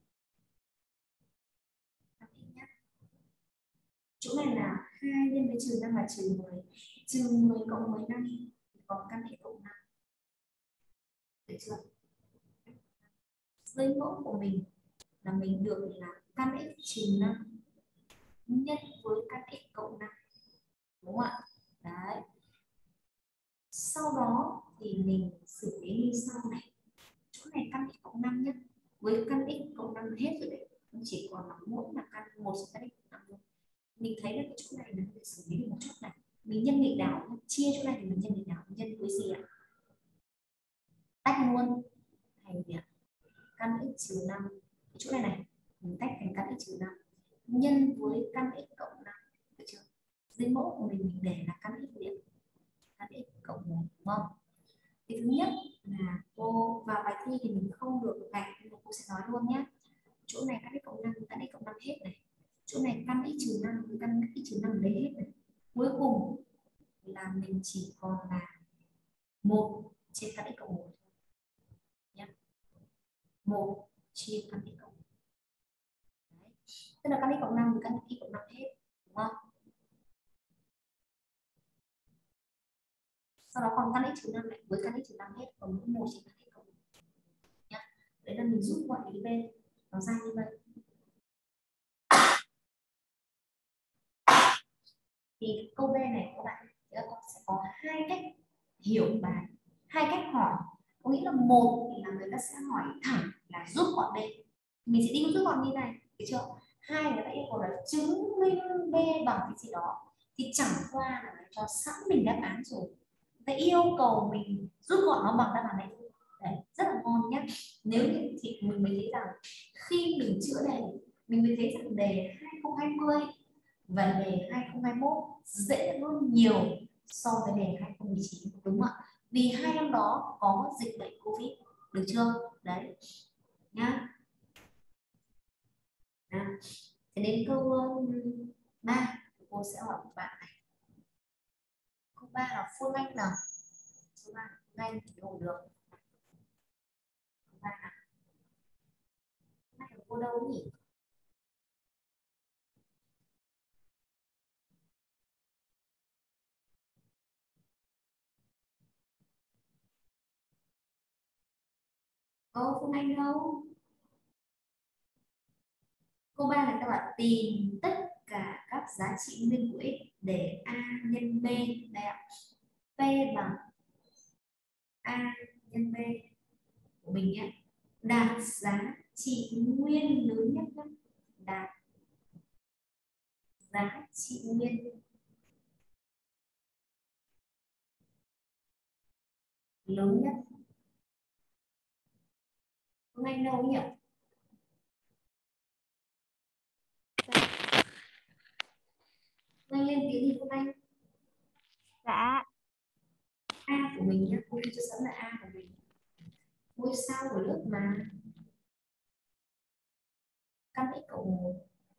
Căn x nhá. Chỗ này là hai nhân với trừ năm là trừ mười, trừ mười cộng mười lăm thì còn căn x cộng năm, được chưa? dưới mẫu của mình là mình được là căn x trừ năm nhân với căn x cộng năm, đúng không ạ? Đấy. Sau đó thì mình xử lý như sau này. Chỗ này căn x cộng năm nhé. Với căn x cộng năm hết rồi đấy. Chỉ còn là mỗi là căn một căn x cộng năm thôi. Mình thấy là cái chỗ này mình phải xử lý được một chút này. Mình nhân nghịch đảo, chia chỗ này thì mình nhân nghịch đảo, nhân với gì ạ? Tách luôn thành gì ạ? Căn x trừ năm. Cái chỗ này này, mình tách thành căn x trừ năm nhân với căn x cộng năm, được chưa? Dưới mẫu của mình mình để là căn x gì ạ? Căn x cộng một, đúng không? Thì thứ nhất là cô vào bài thi thì mình không được gạch, nhưng mà cô sẽ nói luôn nhé. Chỗ này căn x cộng năm, căn x cộng năm hết này. Chỗ này căn x trừ năm, căn x trừ năm đấy hết này. Cuối cùng là mình chỉ còn là một trên căn x cộng một nhé. một chia căn x cộng một. Đấy. Tức là căn x cộng năm thì căn x cộng năm hết, đúng không? Sau đó còn căn x trừ năm này với căn x trừ năm hết, còn mỗi một trên căn x cộng một nhé. Đấy là mình rút gọn ý bên nó ra như vậy. Thì câu B này các bạn sẽ có hai cách hiểu bài, hai cách hỏi. Có nghĩa là một là người ta sẽ hỏi thẳng là rút gọn B, mình sẽ đi rút gọn như này, được chưa? Hai người ta yêu cầu là chứng minh B bằng cái gì đó, thì chẳng qua là cho sẵn mình đáp án rồi, người ta yêu cầu mình rút gọn nó bằng đáp án này. Đấy, rất là ngon nhé. Nếu như thì mình mới thấy rằng khi mình chữa đề, mình mới thấy rằng đề hai không hai không và đề hai không hai mốt dễ hơn nhiều so với đề hai không một chín, đúng không ạ? Vì hai năm đó có dịch bệnh Covid, được chưa? Đấy nhá. À, thế đến câu ba cô sẽ hỏi các bạn này. Câu ba là Phương Anh nào? Câu ba Phương Anh thì đủ được. Câu ba nào? Này của cô đâu nhỉ? Câu Phương Anh đâu? Câu ba là các bạn tìm tất cả các giá trị nguyên của x để a nhân b. Đây ạ. P bằng a nhân b của mình nhé. Đạt giá trị nguyên lớn nhất nhé. Đạt giá trị nguyên lớn nhất. Phương Anh đâu nhỉ? Phương Anh lên tiếng gì Phương Anh? Dạ. A của mình nhé, cô cho sẵn là A của mình. Ngôi sao của lớp mà. Căn x cộng một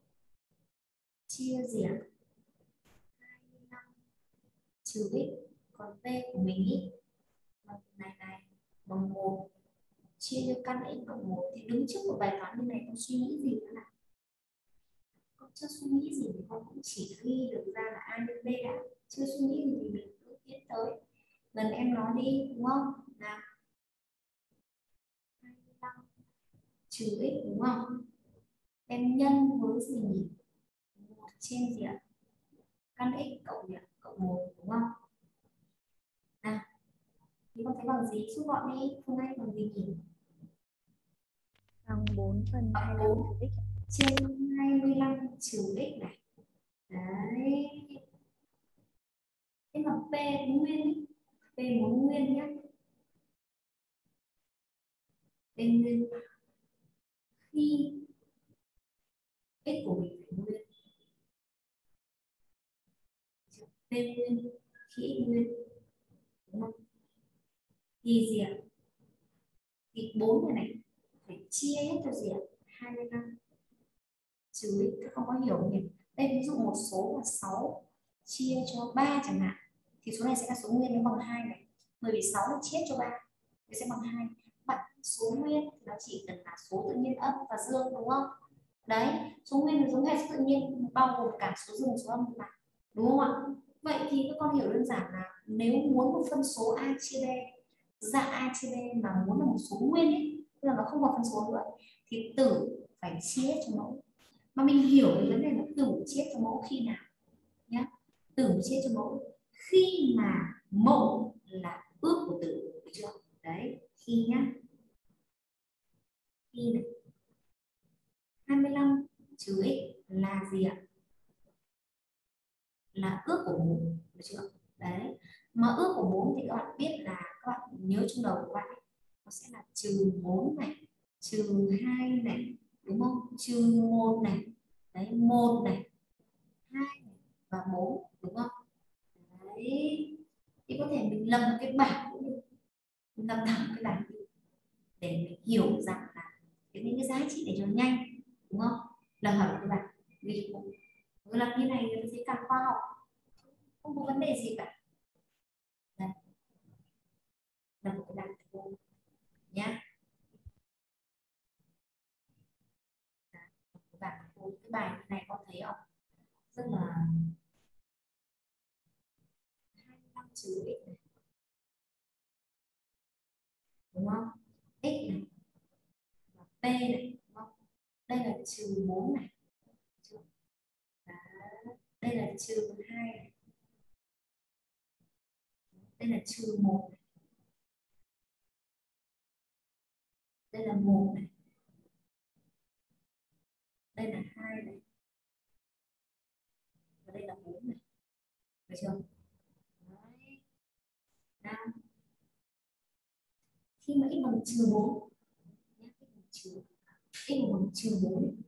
chia gì ạ? hai mươi lăm trừ x, còn P của mình ý bằng này này bằng một chia cho căn x cộng một. Thì đứng trước một bài toán như này con suy nghĩ gì nữa nào? Con chưa suy nghĩ gì thì con cũng chỉ ghi được ra là A nhân B đã. Chưa suy nghĩ gì thì mình cứ tiến tới. Lần em nói đi, đúng không? Nào. hai mươi lăm trừ x, đúng không? Em nhân với gì nhỉ? một trên gì ạ? Căn x cộng gì ạ? Cộng một, đúng không? Nào. Thì con thấy bằng gì? Rút gọn đi. Phương Anh bằng gì nhỉ? Bằng bốn phần hai mươi lăm trừ x trên hai mươi lăm trừ x này. Đấy. Thế mà P nguyên ý. P muốn nguyên nhé. P nguyên khi x của mình phải nguyên. P nguyên khi x nguyên, đúng không? Thì gì ạ? Thì bốn này này phải chia hết cho gì ạ? hai mươi lăm trừ x, các không có hiểu nhỉ? Đây ví dụ một số là sáu chia cho ba chẳng hạn, thì số này sẽ là số nguyên nó bằng hai này. Bởi vì sáu là chia cho ba thì sẽ bằng hai. Bạn số nguyên thì nó chỉ cần là số tự nhiên âm và dương, đúng không? Đấy, số nguyên là giống hệ số tự nhiên bao gồm cả số dương số âm mà, đúng không ạ? Vậy thì các con hiểu đơn giản là nếu muốn một phân số a chia b, dạng a chia b mà muốn là một số nguyên ấy, tức là nó không có phân số nữa, thì tử phải chia cho mẫu. Mà mình hiểu cái vấn đề là tử chia cho mẫu khi nào nhé. Tử chia cho mẫu khi mà mẫu là ước của tử, được chưa? Đấy, khi nhá. Khi này hai mươi lăm trừ x là gì ạ? Là ước của bốn, được chưa? Đấy, mà ước của bốn thì các bạn biết là các bạn nhớ trong đầu của bạn nó sẽ là trừ bốn này, trừ hai này, đúng không? Trừ một này, đấy, một này, hai này và bốn, đúng không? Đấy, thì có thể mình lập một cái bảng cũng được, mình lập thẳng cái bảng để mình hiểu rằng là những cái giá trị để cho nhanh, đúng không? Là hỏi các bạn vì lập như này thì sẽ càng khoa học, không có vấn đề gì cả. Đây, lập một cái bảng thô nhá. Cái bảng thô, cái bài này con thấy không? Rất là hai mươi lăm trừ x này, đúng không? X này và p này, đúng không? Đây là trừ bốn này. Đó. Đây là trừ hai này. Đây là trừ một này. Đây là một này. Đây là hai này. Và đây là bốn này. Được chưa? Đấy. Nào. Khi mà x bằng trừ bốn, nhé, x bằng trừ x bằng trừ bốn.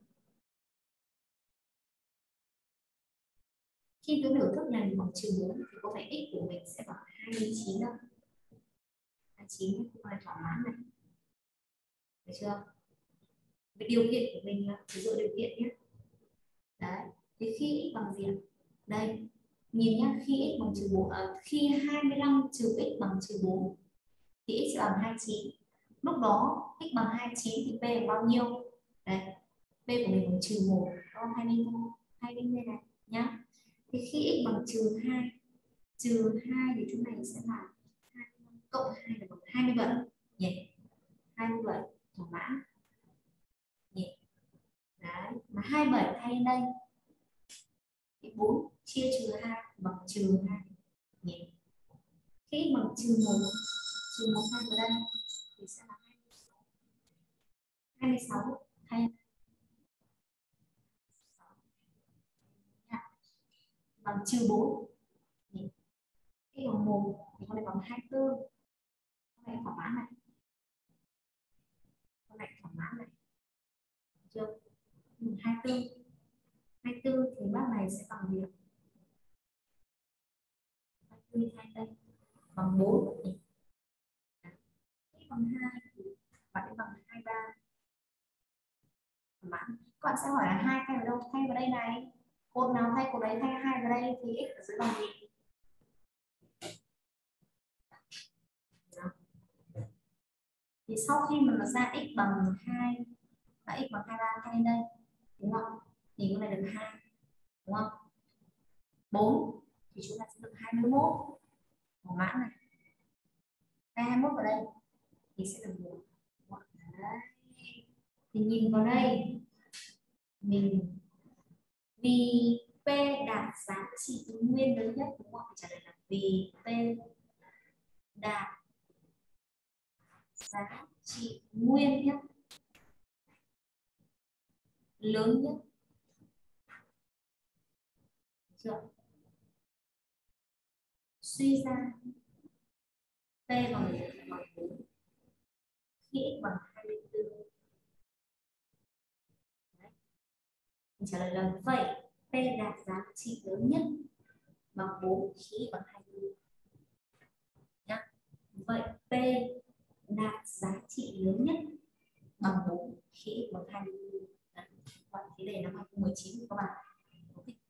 Khi cái biểu thức này bằng trừ bốn thì có phải x của mình sẽ bằng hai mươi chín đâu. hai mươi chín không phải thỏa mãn này. Được chưa? Về điều kiện của mình là ví dụ điều kiện nhé. Đấy, thì khi x bằng gì ạ? Đây, nhìn nhá, khi x bằng trừ bốn, à, khi hai mươi lăm trừ x bằng trừ bốn thì x bằng hai mươi chín. Lúc đó x bằng hai mươi chín thì p bằng bao nhiêu? Đây, p của mình bằng trừ một, có hai bên thôi, hai bên đây này nhá. Thì khi x bằng trừ hai, trừ hai thì chỗ này sẽ là hai mươi lăm cộng hai là bằng hai mươi bảy nhỉ? hai mươi bảy thỏa mãn nhỉ? Đấy, mà hai mươi bảy thay đây thì bốn chia trừ hai bằng trừ hai nhỉ? Khi x bằng trừ một, trừ một hai vào đây thì sẽ là hai mươi sáu thay bằng trừ bốn nhỉ? Cái bằng một thì con này bằng hai mươi tư, con này thỏa mãn này, con này thỏa mãn này, được chưa? hai mươi tư, hai mươi tư thì bác này sẽ bằng gì? hai mươi tư thay đây bằng bốn nhỉ? Cái bằng hai thì bạn ấy bằng hai mươi ba, thỏa mãn. Các bạn sẽ hỏi là hai thay vào đâu? Thay vào đây này, cột nào thay cột đấy, thay hai vào đây thì x ở dưới bằng gì? Thì sau khi mà nó ra x bằng hai và x bằng hai mươi ba thay lên đây, đúng không? Thì cái này được hai, đúng không? bốn thì chúng ta sẽ được hai mươi mốt, thỏa mãn này. hai mươi mốt vào đây thì sẽ được một. Thì nhìn vào đây, mình vì p đạt giá trị nguyên lớn nhất, đúng không? Trả lời là vì p đạt giá trị nguyên nhất lớn nhất, chưa? Suy ra p bằng bằng bốn khi x bằng hai mươi tư. Đấy. Mình trả lời là vậy p đạt giá trị lớn nhất bằng bốn khi x bằng hai mươi tư. Nhá. Vậy p đạt giá trị lớn nhất bằng bốn khi x bằng hai mươi tư. Đấy. Vậy cái đề năm hai không một chín của các bạn có thích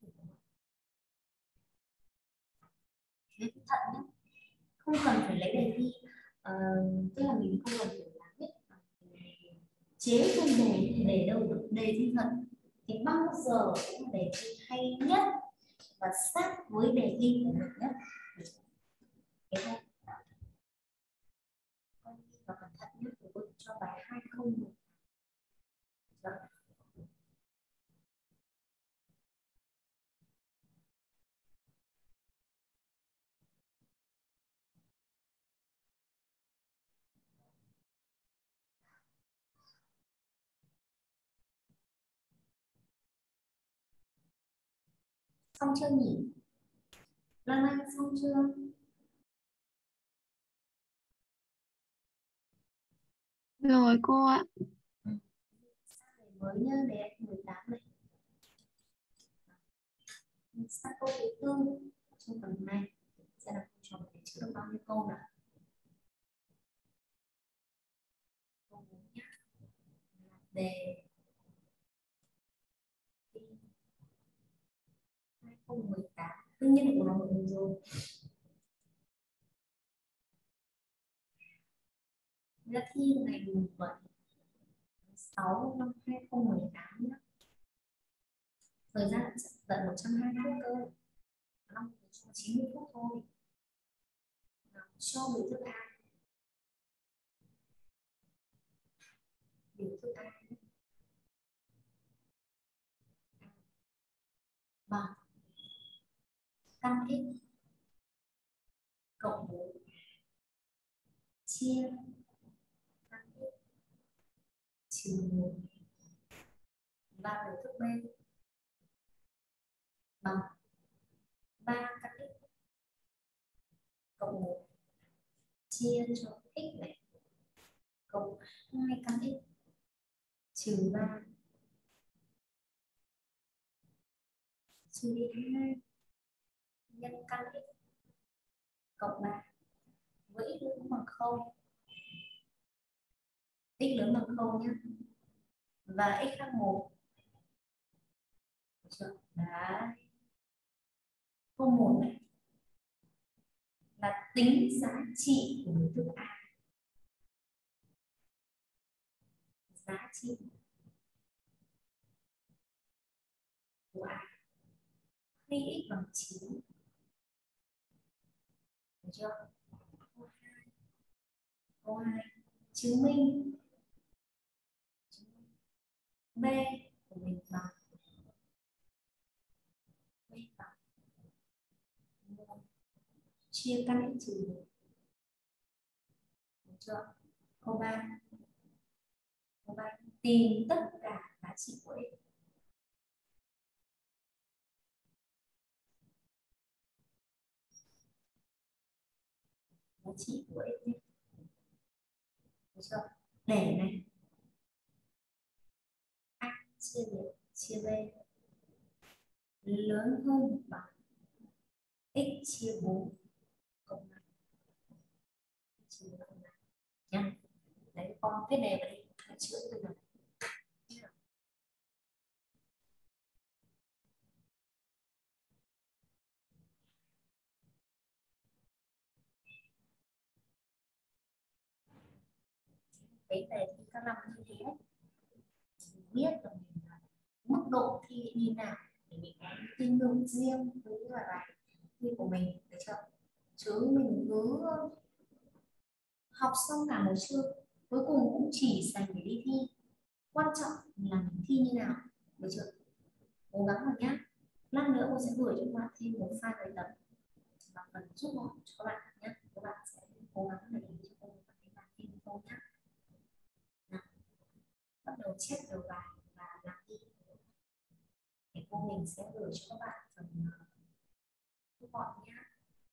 thế thận nhé, không cần phải lấy đề thi, ờ, tức là mình không cần phải làm hết chế trong đề thì đề đâu được, đề thi thận thì bao giờ cũng là đề thi hay nhất và sát với đề thi của mình nhất. Thế thôi. Và cẩn thận nhé, cho bài hai không một. Rồi. Xong chưa nhỉ? Lan Anh xong chưa? Rồi cô ạ. Ừ. Mới nhớ đề mười tám này. Sang câu thứ tư trong phần này sẽ là câu trò để chữa được bao nhiêu câu nào? Câu bốn nhé. Đề hai không một tám. Tất nhiên là của nó một rồi. Ra thi ngày bảy tháng sáu năm hai không một tám nhé. Thời gian tận một trăm hai mươi phút cơ. Năm một trăm chín mươi phút thôi. Nào, cho biểu thức A. Biểu thức A bằng căn x cộng bốn chia căn x trừ một và biểu thức B bằng ba căn x cộng một chia cho x này cộng hai căn x trừ ba trừ đi hai nhân căn x cộng ba với x lớn bằng không, x lớn bằng không nhé, và x khác một. Đấy, câu một này là tính giá trị của biểu thức A. Giá trị của A khi x bằng chín. Được chưa? Câu hai chứng minh B của mình bằng B bằng một chia căn x trừ một. Được chưa? Câu ba câu ba tìm tất cả giá trị của x. Giá trị của x nhé. Được chưa? Để này A chia một chia B lớn hơn bằng x chia bốn cộng năm chia bốn cộng năm nhá. Đấy, con viết đề vào đây phải chữa từ nào. Cái đề thi các năm như thế đấy, mình biết là mình là mức độ thi như nào để mình có tin lượng riêng với là bài thi của mình, được chưa? Chứ mình cứ học xong cả một chương cuối cùng cũng chỉ dành để đi thi. Quan trọng là mình thi như nào, được chưa? Cố gắng vào nhé. Lát nữa cô sẽ gửi cho các bạn thêm một file bài tập và phần giúp họ cho các bạn nhé. Các bạn sẽ cố gắng để ý cho cô và các bạn thêm cô nhé. Nào, bắt đầu chép đầu bài và làm đi. Để cô mình sẽ gửi cho các bạn phần giúp họ nhé.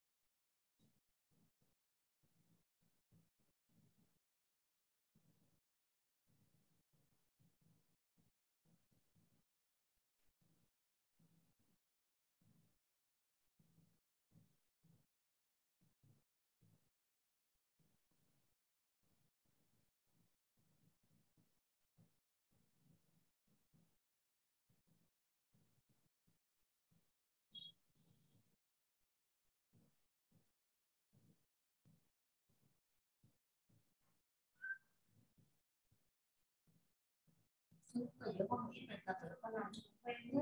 Ở nếu con nghĩ bài tập thì con làm cho quen nhất.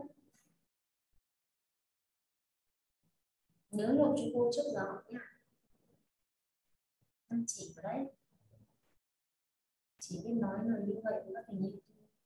Nhớ nộp cho cô trước giờ học nha. Chăm chỉ vào đấy. chỉ biết nói lời như vậy thì các thầy nhịp.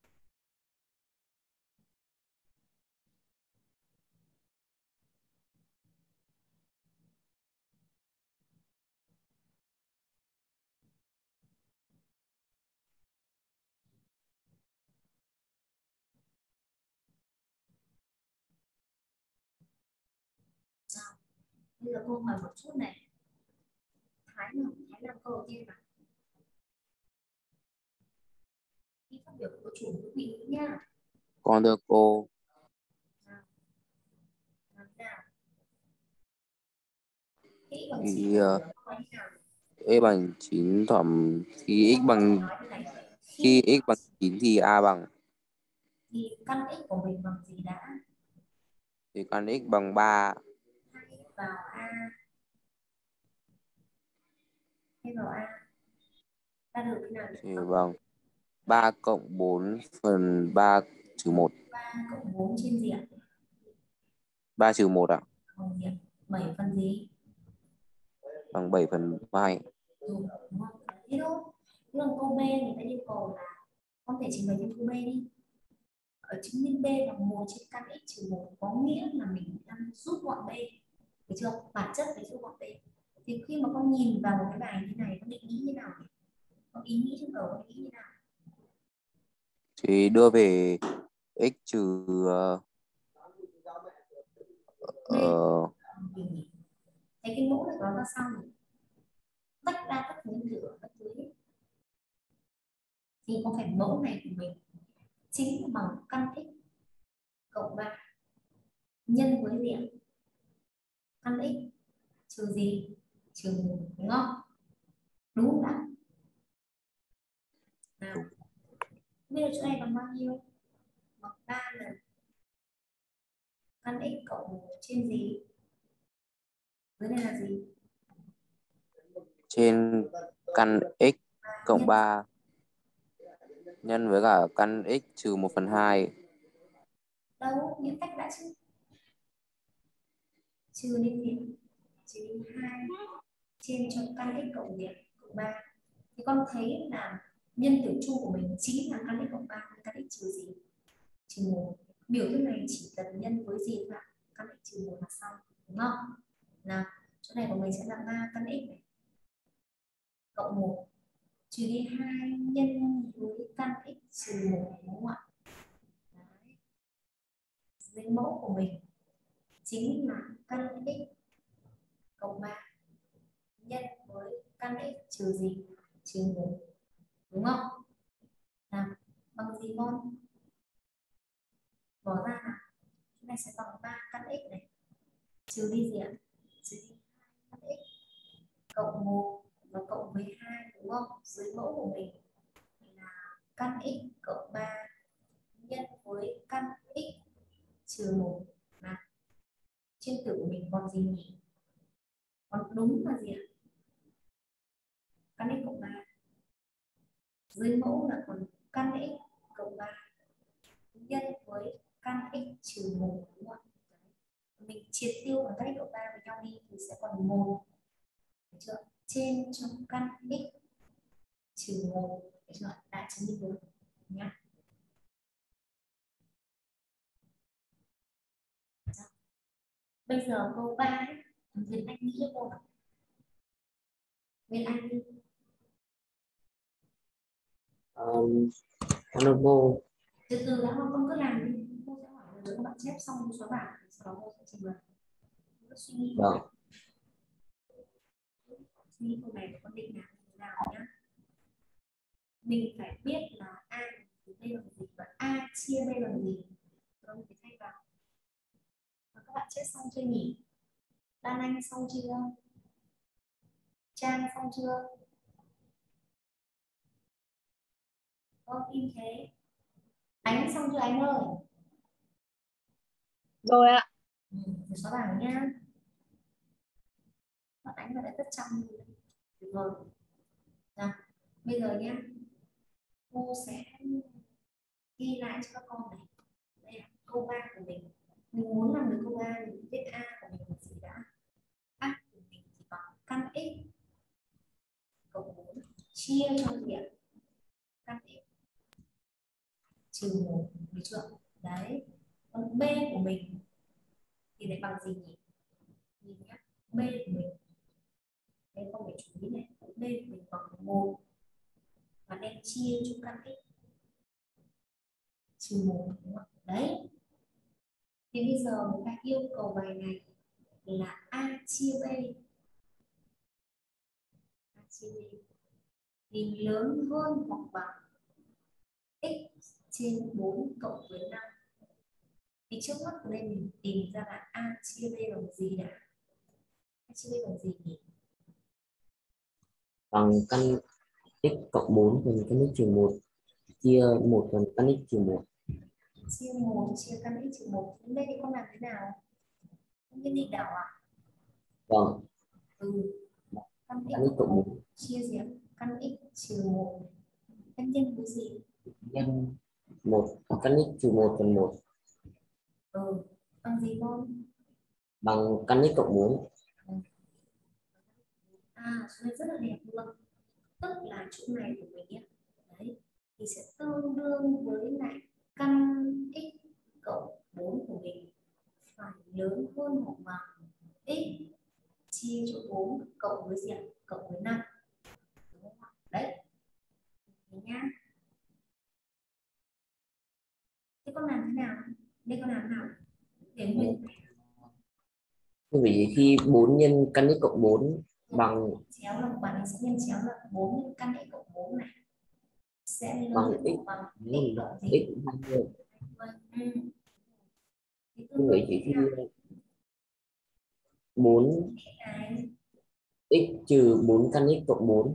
Nào, bây giờ cô hỏi một chút này. Thái nào, Thái làm câu đầu tiên nào. Khi phát biểu của chủ ngữ vị ngữ nha. Con thưa cô, Nào, làm thế nào? Khi bằng thì chín uh, nói thế nào? x bằng chín thẩm thì x bằng Nói thế này. khi Khi x bằng chín thì a bằng thì căn x của mình bằng gì đã? thì căn x bằng ba. Hay vào A. Hay vào A. Ta được thế nào? Thì bằng ba cộng bốn phần ba trừ một. ba cộng bốn trên gì ạ? ba trừ một ạ? Bằng gì ạ? bảy phần gì? Bằng bảy phần hai. Ừ, đúng không? Thế thôi. Thế còn câu B người ta yêu cầu là con thể trình bày trên câu B đi. Ở chứng minh B bằng một trên căn x trừ một có nghĩa là mình đang rút gọn B. Được chưa? Bản chất để rút gọn B. Thì khi mà con nhìn vào một cái bài như này con định nghĩ như nào nhỉ? Con ý nghĩ trong đầu con nghĩ như nào? Thì đưa về x trừ uh, B. uh, Thấy cái mẫu này nó ra sao nhỉ? Tách ra các thứ rửa các thứ ấy. Thì có phải mẫu này của mình chính là bằng căn x cộng ba nhân với gì ạ? Căn x trừ gì? Trừ một, đúng không? Đúng không đã? Nào, bây giờ chỗ này bằng bao nhiêu? Bằng ba lần căn x cộng một trên gì? Dưới này là gì? trên căn x cộng ba nhân với cả căn x trừ một phần hai. Đâu, những cách đã chứ. Trừ đi gì? Trừ đi hai trên cho căn x cộng gì? Cộng ba. Thì con thấy là nhân tử chu của mình chính là căn x cộng ba, căn x trừ gì? Trừ một. Biểu thức này chỉ cần nhân với gì thôi ạ? Căn x trừ một là xong, đúng không? Nào, chỗ này của mình sẽ là ba căn x này cộng một trừ đi hai nhân với căn x trừ một, đúng không ạ? Đấy. Dưới mẫu của mình chính là căn x cộng ba nhân với căn x trừ gì? Trừ một, đúng không? Nào, bằng gì con? Bỏ ra nào. Chỗ này sẽ bằng ba căn x này trừ đi gì ạ? Trừ đi hai căn x cộng một và cộng với hai, đúng không? Dưới mẫu của mình là căn x cộng ba nhân với căn x trừ một. Nào, trên tử của mình còn gì nhỉ? Còn đúng là gì ạ? Căn x cộng ba. Dưới mẫu là còn căn x cộng ba nhân với căn x trừ một, đúng không? Mình triệt tiêu bằng căn x cộng ba với nhau đi thì sẽ còn một, được chưa? Trên trong căn x trừ một, được chưa? Đã chứng minh được nhá. Bây giờ câu ba ấy, Việt Anh nghĩ cho cô nào. Việt Anh đi. Um, hello cô. Từ từ đã, con cứ làm đi. Cô sẽ hỏi là các bạn chép xong số bảng, sau đó cô sẽ trình bày. Suy nghĩ. Vâng. Suy nghĩ câu này để con định làm như thế nào nhá. Mình phải biết là A thì B bằng gì và A chia B bằng gì. Rồi mình phải thay vào. Và các bạn chép xong chưa nhỉ? Lan Anh xong chưa? Trang xong chưa? Con im thế. Ánh xong chưa Ánh ơi? Rồi ạ. Ừ, thì xóa bảng nhá. Bạn Ánh vào đã rất chăm rồi. Nào, bây giờ nhá, cô sẽ ghi lại cho các con này. Đây là câu ba của mình. Mình muốn làm được câu ba mình biết A của mình là gì đã? A của mình thì bằng căn x cộng bốn chia cho gì ạ? gì nhỉ? Nhìn nhá, B của mình đây không phải chú ý này, B của mình bằng một và đem chia cho căn x trừ một, đúng không? Đấy. Thì bây giờ người ta yêu cầu bài này là A chia B, A chia B thì lớn hơn hoặc bằng x trên bốn cộng với năm. Thì trước mắt của đây mình tìm ra là A chia B bằng gì đã? A chia B bằng gì nhỉ? Bằng căn x cộng bốn phần căn x trừ một chia một phần căn x trừ một. Chia một chia căn x trừ một. Đây thì con làm thế nào? Không biết định đảo à? Vâng. Ừ. Căn Căn x cộng một chia gì ạ? Căn x trừ một. Em nhân với gì? nhân một căn x trừ một phần một. Ừ. Bằng gì con? Bằng căn x cộng bốn. À, chỗ này rất là đẹp luôn. Tức là chỗ này của mình nhé. Đấy. Thì sẽ tương đương với lại căn x cộng bốn của mình phải lớn hơn hoặc bằng x chia cho bốn cộng với gì ạ? Cộng với năm. Đúng không? Đấy. Đấy nhá. Thế con làm thế nào? Đây con làm thế nào? Đến nguyên Vì khi bốn nhân căn x cộng bốn bằng chéo là bạn ấy sẽ nhân chéo là bốn nhân căn x cộng bốn này sẽ lớn bằng hơn x bằng x nhân cộng x gì? hai mươi. Ừ. Như vậy chỉ khi bốn Này. x trừ bốn căn x cộng bốn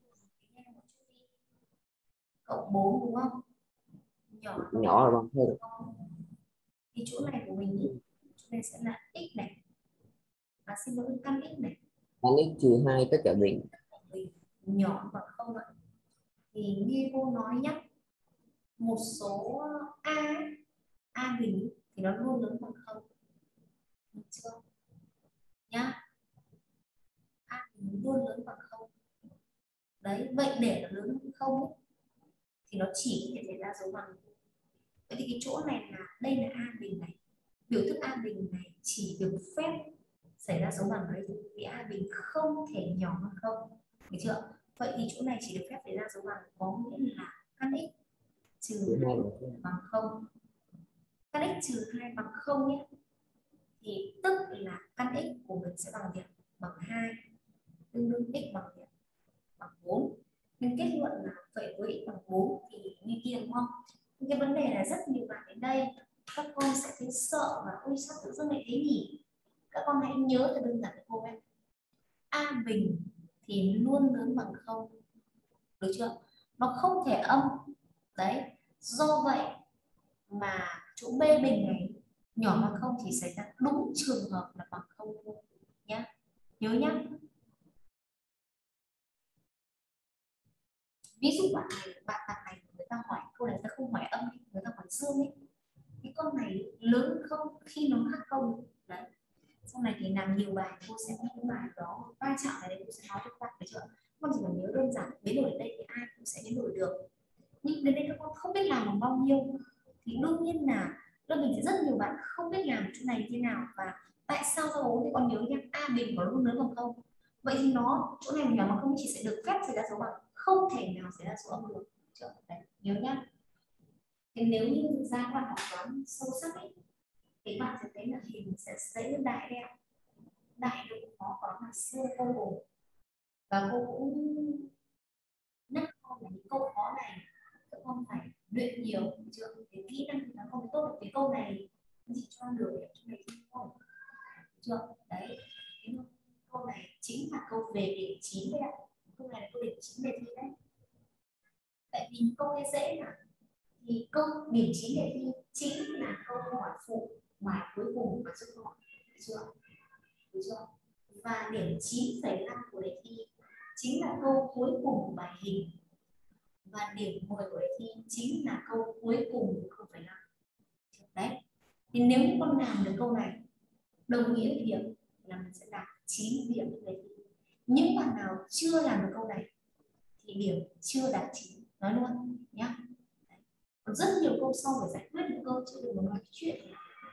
Cộng bốn đúng không? Nhỏ nhỏ là bằng không. Thì chỗ này của mình ý, chỗ này sẽ là x này. Và xin lỗi căn x này. Căn x trừ hai tất cả bình. Nhỏ bằng không ạ. Thì như cô nói nhé, một số a a bình thì nó luôn lớn bằng không. Được chưa? Nhá. A bình luôn lớn bằng không. Đấy, vậy để nó lớn bằng không ấy, thì nó chỉ có thể xảy ra dấu bằng. Vậy thì cái chỗ này là đây là a bình này, biểu thức a bình này chỉ được phép xảy ra dấu bằng đấy vì a bình không thể nhỏ hơn không, được chưa? Vậy thì chỗ này chỉ được phép xảy ra dấu bằng có nghĩa là căn x trừ hai bằng không. Căn x trừ hai bằng không nhé, thì tức là căn x của mình sẽ bằng gì? Bằng hai, tương đương x bằng gì? Bằng bốn. Nhưng kết luận là vậy với x bằng bốn thì như kia đúng không? Nhưng cái vấn đề là rất nhiều bạn đến đây các con sẽ thấy sợ và ôi sao tự dưng lại thế nhỉ? Các con hãy nhớ cho đơn giản cô em, a bình thì luôn lớn bằng không, được chưa? Nó không thể âm. Đấy, do vậy mà chỗ b bình này nhỏ bằng không thì xảy ra đúng trường hợp là bằng không thôi nhá, nhớ nhá. Ví dụ bạn này, bạn bạn này người ta hỏi câu này, người ta không hỏi âm, người ta hỏi dương ấy, cái con này lớn không khi nó khác không. Đấy, sau này thì làm nhiều bài cô sẽ có những bài đó va chạm này cô sẽ nói cho các bạn, được chưa? Con chỉ cần nhớ đơn giản biến đổi ở đây thì ai cũng sẽ biến đổi được, nhưng đến đây các con không biết làm bằng bao nhiêu thì đương nhiên là lớp mình sẽ rất nhiều bạn không biết làm chỗ này như thế nào. Và tại sao ra bố thì con nhớ nhé, a bình có luôn lớn bằng không, vậy thì nó chỗ này nhỏ bằng không chỉ sẽ được phép xảy ra dấu bằng, không thể nào xảy ra số âm được. Đấy, nhớ nhá. Thì nếu như ra các bạn học toán sâu sắc ấy, thì bạn sẽ thấy là hình sẽ giấy lên đại đeo, đại độ khó có là siêu vô cùng. Và cô cũng nhắc con là những câu khó này các con phải luyện nhiều, chưa? Cái kỹ năng thì nó không tốt được. Cái câu này chỉ cho nửa điểm cho này thôi, chưa? Đấy, cái câu này chính là câu về điểm chín đấy ạ. Câu này là câu điểm chín đề thi đấy. Tại vì câu này dễ mà, thì câu điểm chín đề thi chính là câu hỏi phụ ngoài cuối cùng mà giúp hỏi, được chưa? Được chưa? Và điểm chín phẩy năm của đề thi chính là câu cuối cùng của bài hình, và điểm mười của đề thi chính là câu cuối cùng của không phẩy năm. Đấy, thì nếu như con làm được câu này đồng nghĩa với việc là mình sẽ đạt chín điểm cho đề thi. Những bạn nào chưa làm được câu này thì điểm chưa đạt chín, nói luôn nhá. Còn rất nhiều câu sau phải giải quyết nữa cơ, chứ đừng nói chuyện.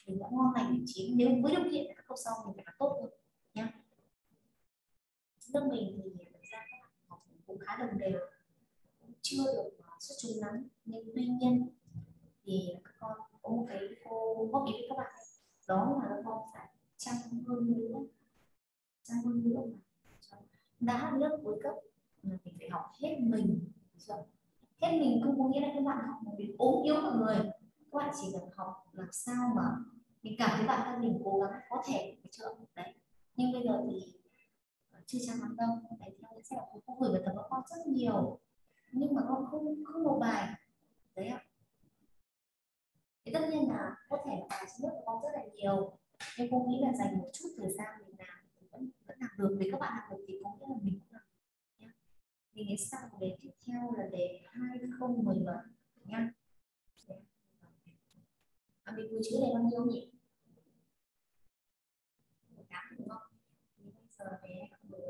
mình đã ngon lành vị trí, nếu với điều kiện các câu sau mình phải là tốt hơn nhé. Nước mình thì thực ra các bạn học cũng khá đồng đều, cũng chưa được xuất chúng lắm, nhưng tuy nhiên thì các con có một cái cô góp ý với các bạn, đó là các con phải chăm hơn nữa, chăm hơn nữa mà đã lớp cuối cấp là mình phải học hết mình, hết mình không có nghĩa là các bạn học một việc ốm yếu cả người, các bạn chỉ cần học làm sao mà mình cảm thấy bản thân mình cố gắng có thể phải chữa đấy. Nhưng bây giờ thì chưa chăm lắm đâu đấy, theo cái sẽ là cô gửi bài tập các con rất nhiều nhưng mà con không không nộp bài đấy ạ. Thì tất nhiên là có thể là bài trên lớp của con rất là nhiều, nhưng cô nghĩ là dành một chút thời gian mình làm thì vẫn vẫn làm được, vì các bạn làm được thì có nghĩa là mình cũng làm nhé. Thì đến sang đề tiếp theo là đề hai không một bảy nhá. À, mình vừa chữa đề bao nhiêu nhỉ? mười tám đúng không? Thì bây giờ đề hai không một bảy.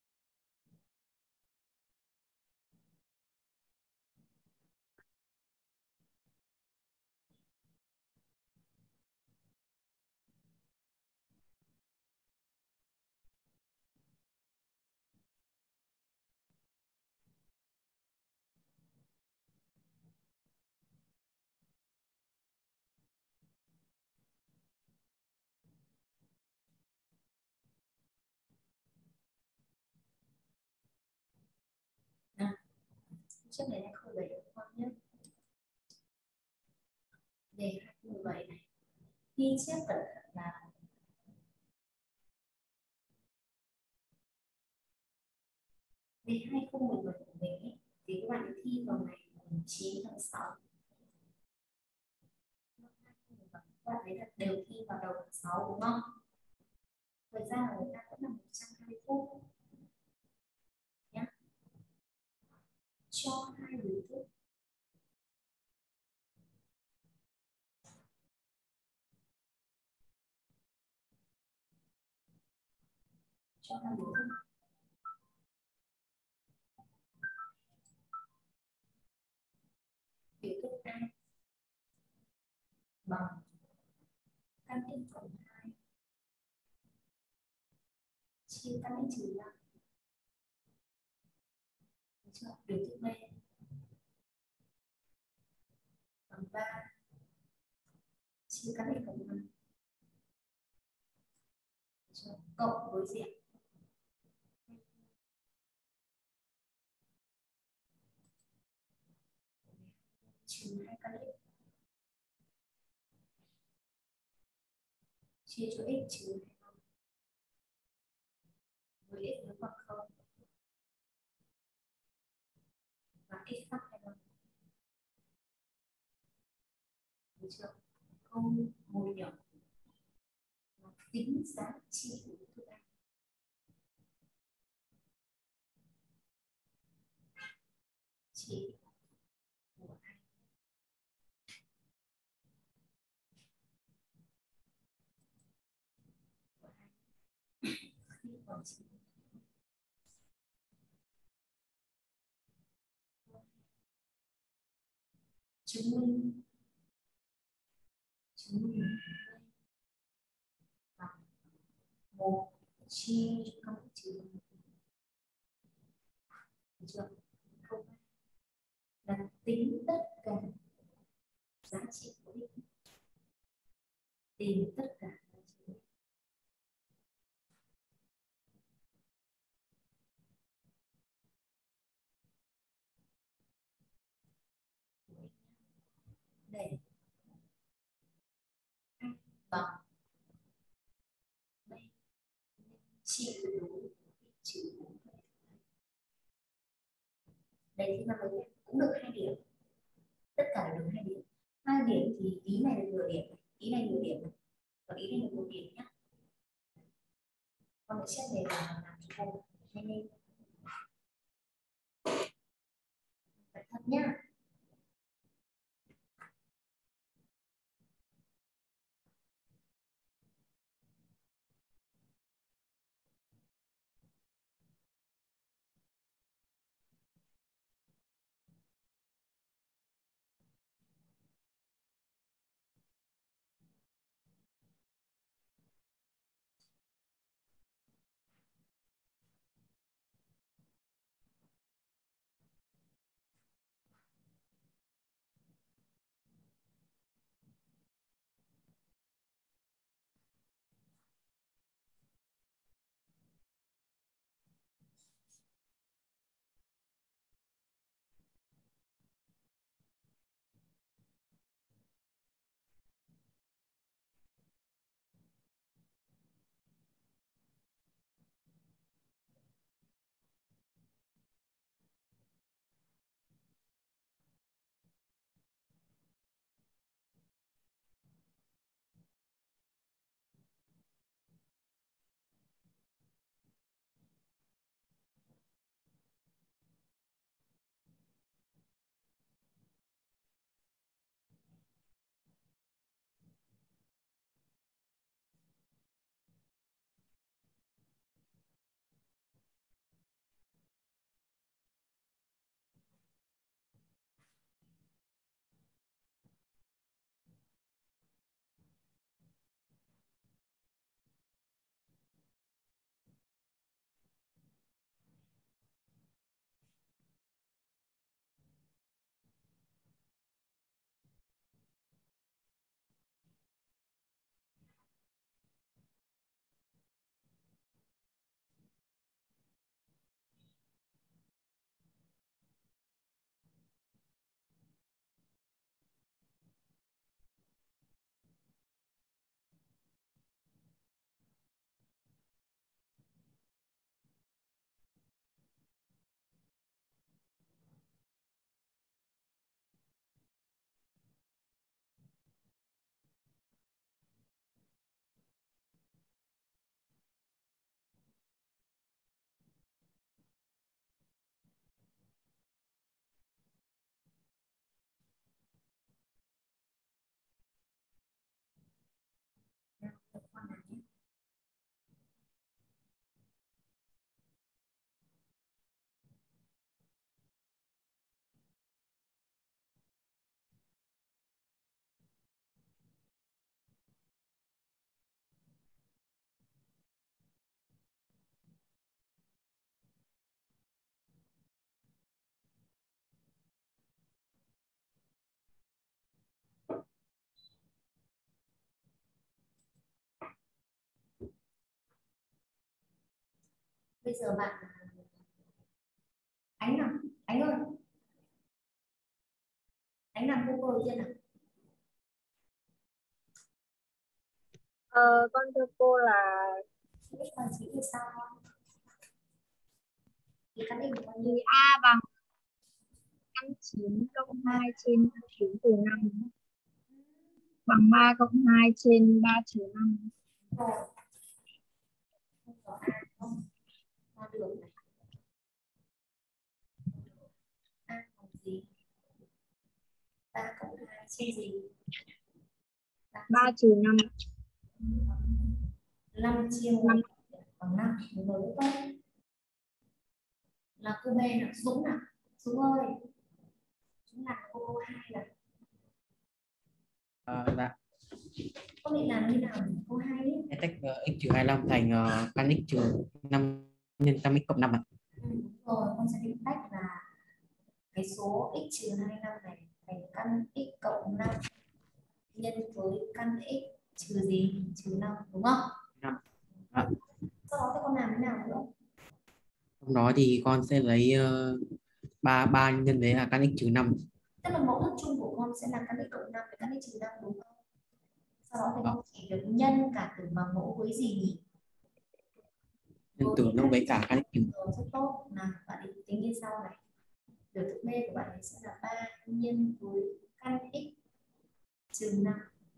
À, trước đề hai không một bảy con nhé. Đề hai không một bảy này ghi chép cẩn thận là đề hai không một bảy của mình ấy, thì các bạn thi vào ngày chín tháng sáu. Các bạn thấy là đều thi vào đầu tháng sáu đúng không? Thời gian của người ta vẫn là một trăm hai mươi phút nhé. Cho hai đối thức cho hai đối thức biểu thức A bằng căn x cộng hai chia căn x trừ năm. Được chưa? Biểu thức B bằng ba chia căn x cộng năm cộng với diện trừ hai căn x chia cho x trừ hai năm với x nó bằng không và x khác hai năm. Được chưa? Không một điểm tính giá trị của thức ăn chỉ của anh của anh khi còn chỉ chứng minh chứng minh bằng một chia cho căn trừ chưa? Không là tính tất cả giá trị của x, tìm tất cả giá trị để bằng chia đủ trừ bốn. Đấy thì mà mình cũng được hai điểm, tất cả đều được hai điểm. Hai điểm thì ý này là nửa điểm, ý này nửa điểm, và ý này là một điểm nhé. Con phải xét đề là làm cho cô nhanh lên cẩn thận nhá. Bây giờ bạn Ánh nào, Ánh ơi, Ánh làm cô cô đầu tiên nào. Ờ, con thưa cô là Biết bằng chữ thì sao không? Thì căn x bao thì nhiêu? A bằng căn chín cộng hai trên chín trừ năm bằng ba cộng hai trên ba trừ năm. Rồi. Không có A không? Ra được này. A bằng gì? ba cộng hai trên gì? ba trừ năm. năm chia một bằng năm. Đúng rồi đúng không? Là cô B nào? Dũng nào? Dũng ơi. Dũng làm cô cô hai nào. Ờ, dạ. Có định làm như nào để cô hai đi? Em tách ờ, x trừ hai mươi lăm thành uh, căn x trừ năm nhân căn x cộng năm ạ. Ừ, đúng rồi, con sẽ định tách là cái số x trừ hai mươi lăm này thành căn x cộng năm nhân với căn x trừ gì? Trừ năm đúng không? Năm. Dạ. Sau đó thì con làm thế nào nữa? Trong đó thì con sẽ lấy uh, ba ba nhân với là căn x trừ năm. Tức là mẫu thức chung của con sẽ là căn x cộng năm với căn x trừ năm đúng không? Sau đó thì con chỉ việc nhân cả tử bằng mẫu với gì nhỉ? Nhân tử nó với cả căn x trừ. Rồi, rất tốt. Nào, bạn ấy tính như sau này. Biểu thức B của bạn ấy sẽ là ba nhân với căn x trừ năm.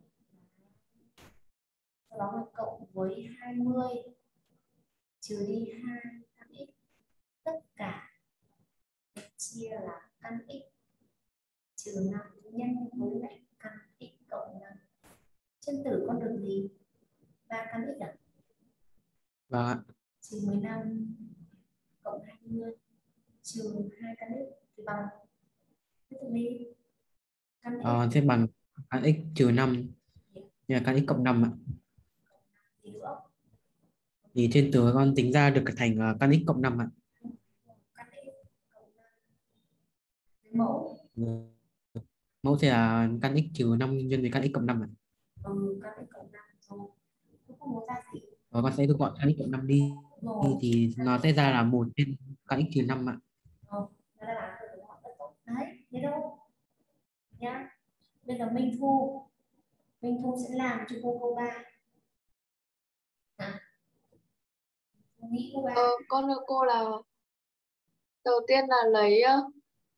Sau đó là cộng với hai mươi trừ đi hai căn x. Tất cả chia là căn x trừ năm nhân với lại căn x cộng năm. Chân tử con được gì? ba căn x à? Vâng ạ. Trừ mười lăm cộng hai mươi trừ hai căn x thì bằng tiếp tục đi. Căn x Ờ, sẽ bằng căn x trừ năm như là căn x cộng năm ạ. gì nữa? Thì trên tử con tính ra được thành uh, căn x cộng năm ạ. Căn x cộng năm. Mẫu. Mẫu sẽ là căn x trừ năm nhân với căn x cộng năm ạ. Ừ, căn x cộng năm rồi. Tôi không muốn ra gì. Và con sẽ thu gọn căn x cộng năm đi. Rồi. Thì nó sẽ ra là một trên căn x trừ năm ạ. Rồi, đó là bạn tự hỏi rất tốt. Đấy, thế đâu? Nhá. Bây giờ Minh Thu. Minh Thu sẽ làm cho cô câu ba. À. Nghĩ cô ba. Ờ, con thưa cô là đầu tiên là lấy uh,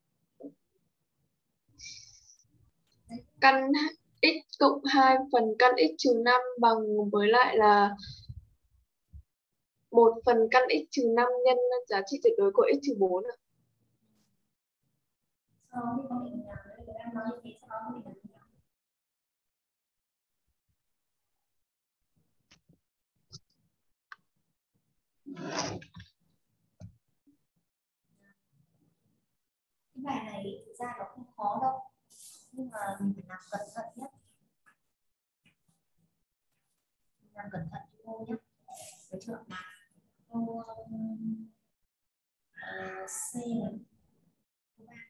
căn x cộng hai phần căn x trừ năm bằng với lại là một phần căn x trừ năm nhân giá trị tuyệt đối của x trừ bốn ạ. Sau đó thì con định làm đây, người đang nói như thế, sau đó con định làm gì nào? Cái bài này thực ra nó không khó đâu, nhưng mà mình phải làm cẩn thận nhé. Mình làm cẩn thận cho cô nhé. Được chưa? Nào, câu um, uh, C này. Câu ba.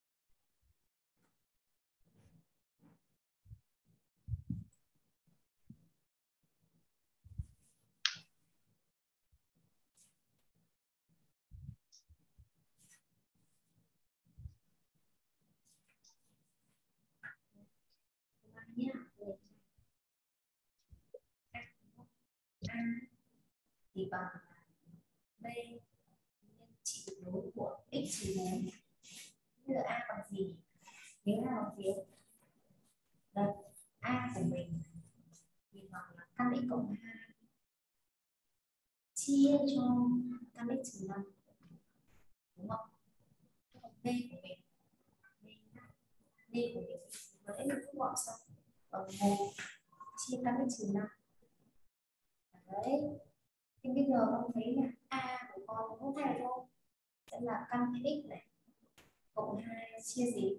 Câu ba nhé. A thì bằng B nhân trị tuyệt đối của x trừ bốn. Bây giờ A bằng gì? Nhớ A bằng gì? Đây, A của mình thì bằng là căn x cộng hai chia cho căn x trừ năm, đúng không? Còn B của mình, D của mình vừa nãy mình cũng gọi xong bằng một chia căn x trừ năm. Đấy. Thì bây giờ con thấy là A của con không thay thôi, sẽ là căn x này cộng hai chia gì?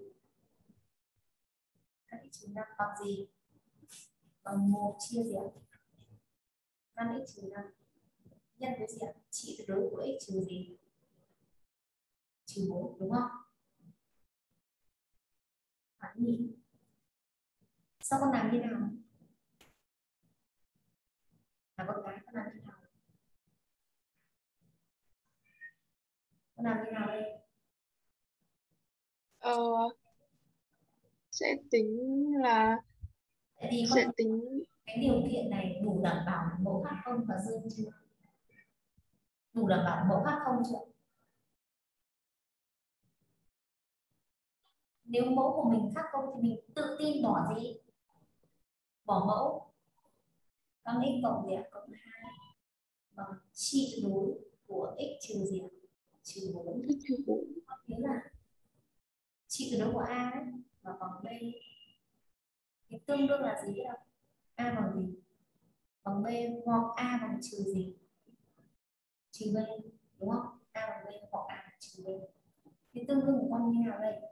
Căn x trừ năm bằng gì? Bằng một chia gì ạ? Căn x trừ năm nhân với gì ạ? Trị tuyệt đối của x trừ gì? Trừ bốn, đúng không? Phải nhỉ? Sao con làm như nào? Là con gái con làm như nào? Con làm như nào đây? Ờ, sẽ tính là Tại vì sẽ con tính cái điều kiện này đủ đảm bảo mẫu khác không và dương chưa? Đủ đảm bảo mẫu khác không chưa? Nếu mẫu của mình khác không thì mình tự tin bỏ gì? Bỏ mẫu. Con x cộng gì ạ? Cộng hai bằng trị đối của x trừ gì ạ? Trừ bốn. x trừ bốn. Thế là trị tuyệt đối của a đấy và bằng b thì tương đương là gì ạ? A bằng gì? Bằng b hoặc a bằng trừ gì? Trừ b, đúng không? A bằng b hoặc a bằng trừ b. Thì tương đương của con như nào đây?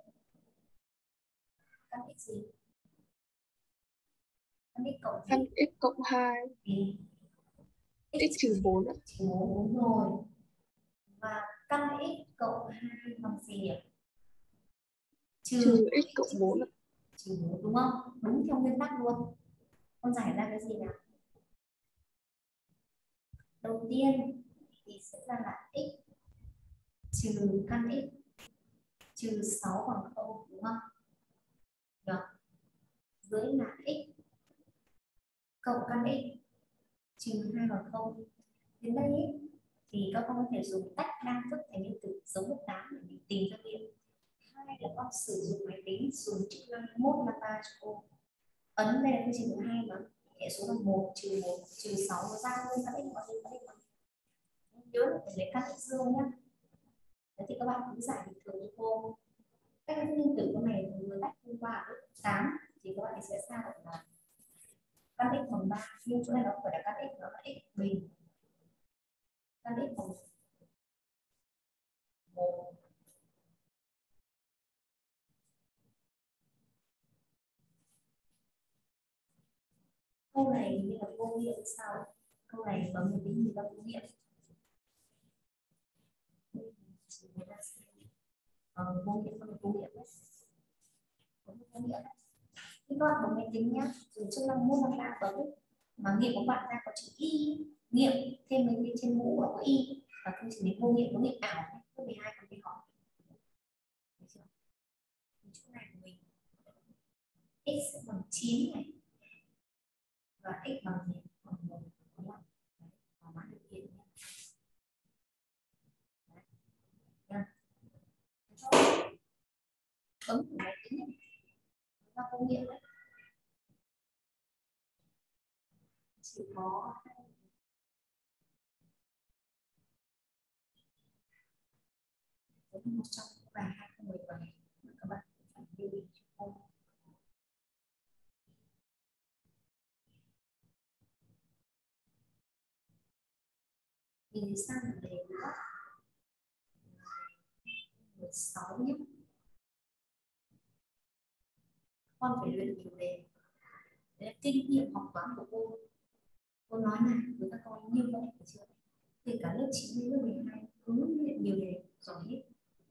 Căn x gì? Căn x cộng Căn gì? x cộng hai Thì x trừ bốn ạ. trừ bốn, đúng rồi. Và căn x cộng hai bằng gì ạ? Trừ Trừ x cộng bốn ạ. trừ bốn, đúng không? Đúng theo nguyên tắc luôn. Con giải ra cái gì nào? Đầu tiên thì sẽ ra là x trừ căn x trừ sáu bằng không, đúng không? Được. Dưới là x cộng căn x trừ hai bằng không. Đến đây ý, thì các con có thể dùng tách đa thức thành nguyên tử giống một tám để mình tìm ra điểm. Hai là con sử dụng máy tính dùng chức năng mốt lapa cho cô. Ấn đây là phương trình thứ hai mà hệ số là một trừ một trừ sáu nó ra luôn các x có gì các x có gì. Nhớ là phải lấy căn x dương nhá. Thế thì các bạn cũng giải bình thường cho cô. Các cái nguyên tử con này vừa tách hôm qua với tám thì các bạn sẽ ra được là căn x bằng ba, nhưng chỗ này nó không phải là căn x, nó là x bình. Căn x bằng một. Câu này như là vô nghiệm sao? Câu này có một tính gì là vô nghiệm. Ờ, vô nghiệm không vô nghiệm đấy. Có một vô nghiệm đấy. Khi các bạn bấm máy tính nhá, dùng chức năng mốt lapa bấm mà nghiệm của bạn ra có chữ y, nghiệm thêm mấy cái trên mũ có y và không chỉ đến vô nghiệm, vô nghiệm ảo đấy. Lớp mười hai còn phải hỏi. Được chưa? Chỗ này của mình x sẽ bằng chín này và x bằng gì? Bằng một, đúng không? Đấy, và mã điều kiện nhé. Đấy. Bấm thử máy tính này. Ra công nghiệm đấy. Chỉ có một trong bài hai không một bảy mà các bạn phải lưu ý cho cô. Thì sang đề nữa mười sáu nhé. Con phải luyện nhiều đề. Đấy là kinh nghiệm học toán của cô. Cô nói này với các con như vậy được chưa? Kể cả lớp chín đến lớp mười hai cứ luyện nhiều đề giỏi hết.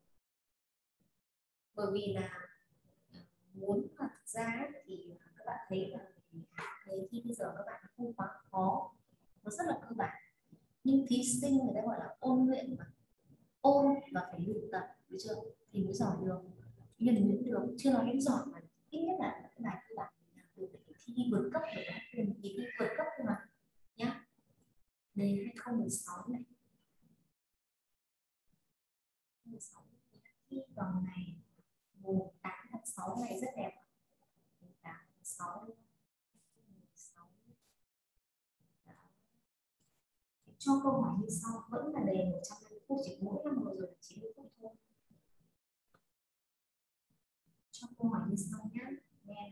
Bởi vì là muốn mà thực ra thì các bạn thấy là đề thi bây giờ các bạn không quá khó, nó rất là cơ bản, nhưng thí sinh người ta gọi là ôn luyện mà. Ôn và phải luyện tập, được chưa? Thì mới giỏi được. Nhưng mà luyện được chưa nói đến giỏi mà ít nhất là cái bài cơ bản mình làm được để thi vượt cấp được, thì thi vượt cấp thôi mà nhá. Đề hai không một sáu này, mười sáu thi vào ngày mùng tám tháng sáu này rất đẹp. Mùng tám tháng sáu cho câu hỏi như sau, vẫn là đề một trăm hai mươi phút, chỉ mỗi năm vừa rồi là chín mươi phút thôi. Cho câu hỏi như sau nhé. Nghe.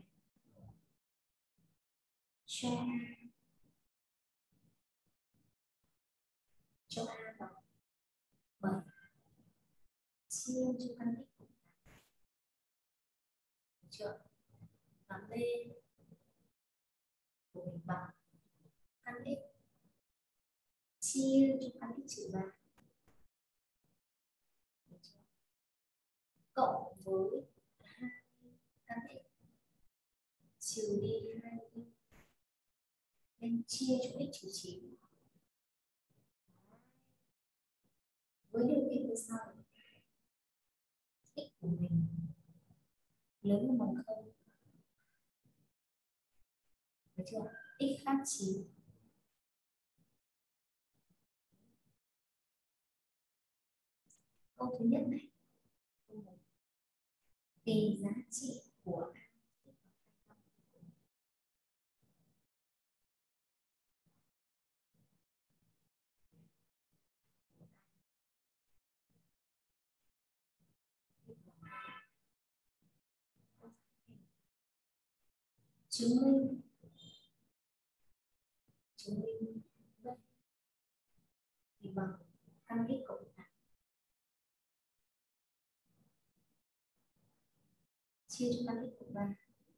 Cho A. Cho A bằng bảy chia cho căn x. Được chưa? Và B của mình bằng căn x chia cho căn x trừ ba. Được chưa? Cộng với hai căn x trừ đi hai y nên chia cho x trừ chín. Với điều kiện như sau, của mình lớn hơn bằng không. Được chưa? X khác chín. Câu thứ nhất này. Tìm giá trị của chứng minh chứng minh vậy thì bằng căn x cộng tám chia cho căn x cộng ba.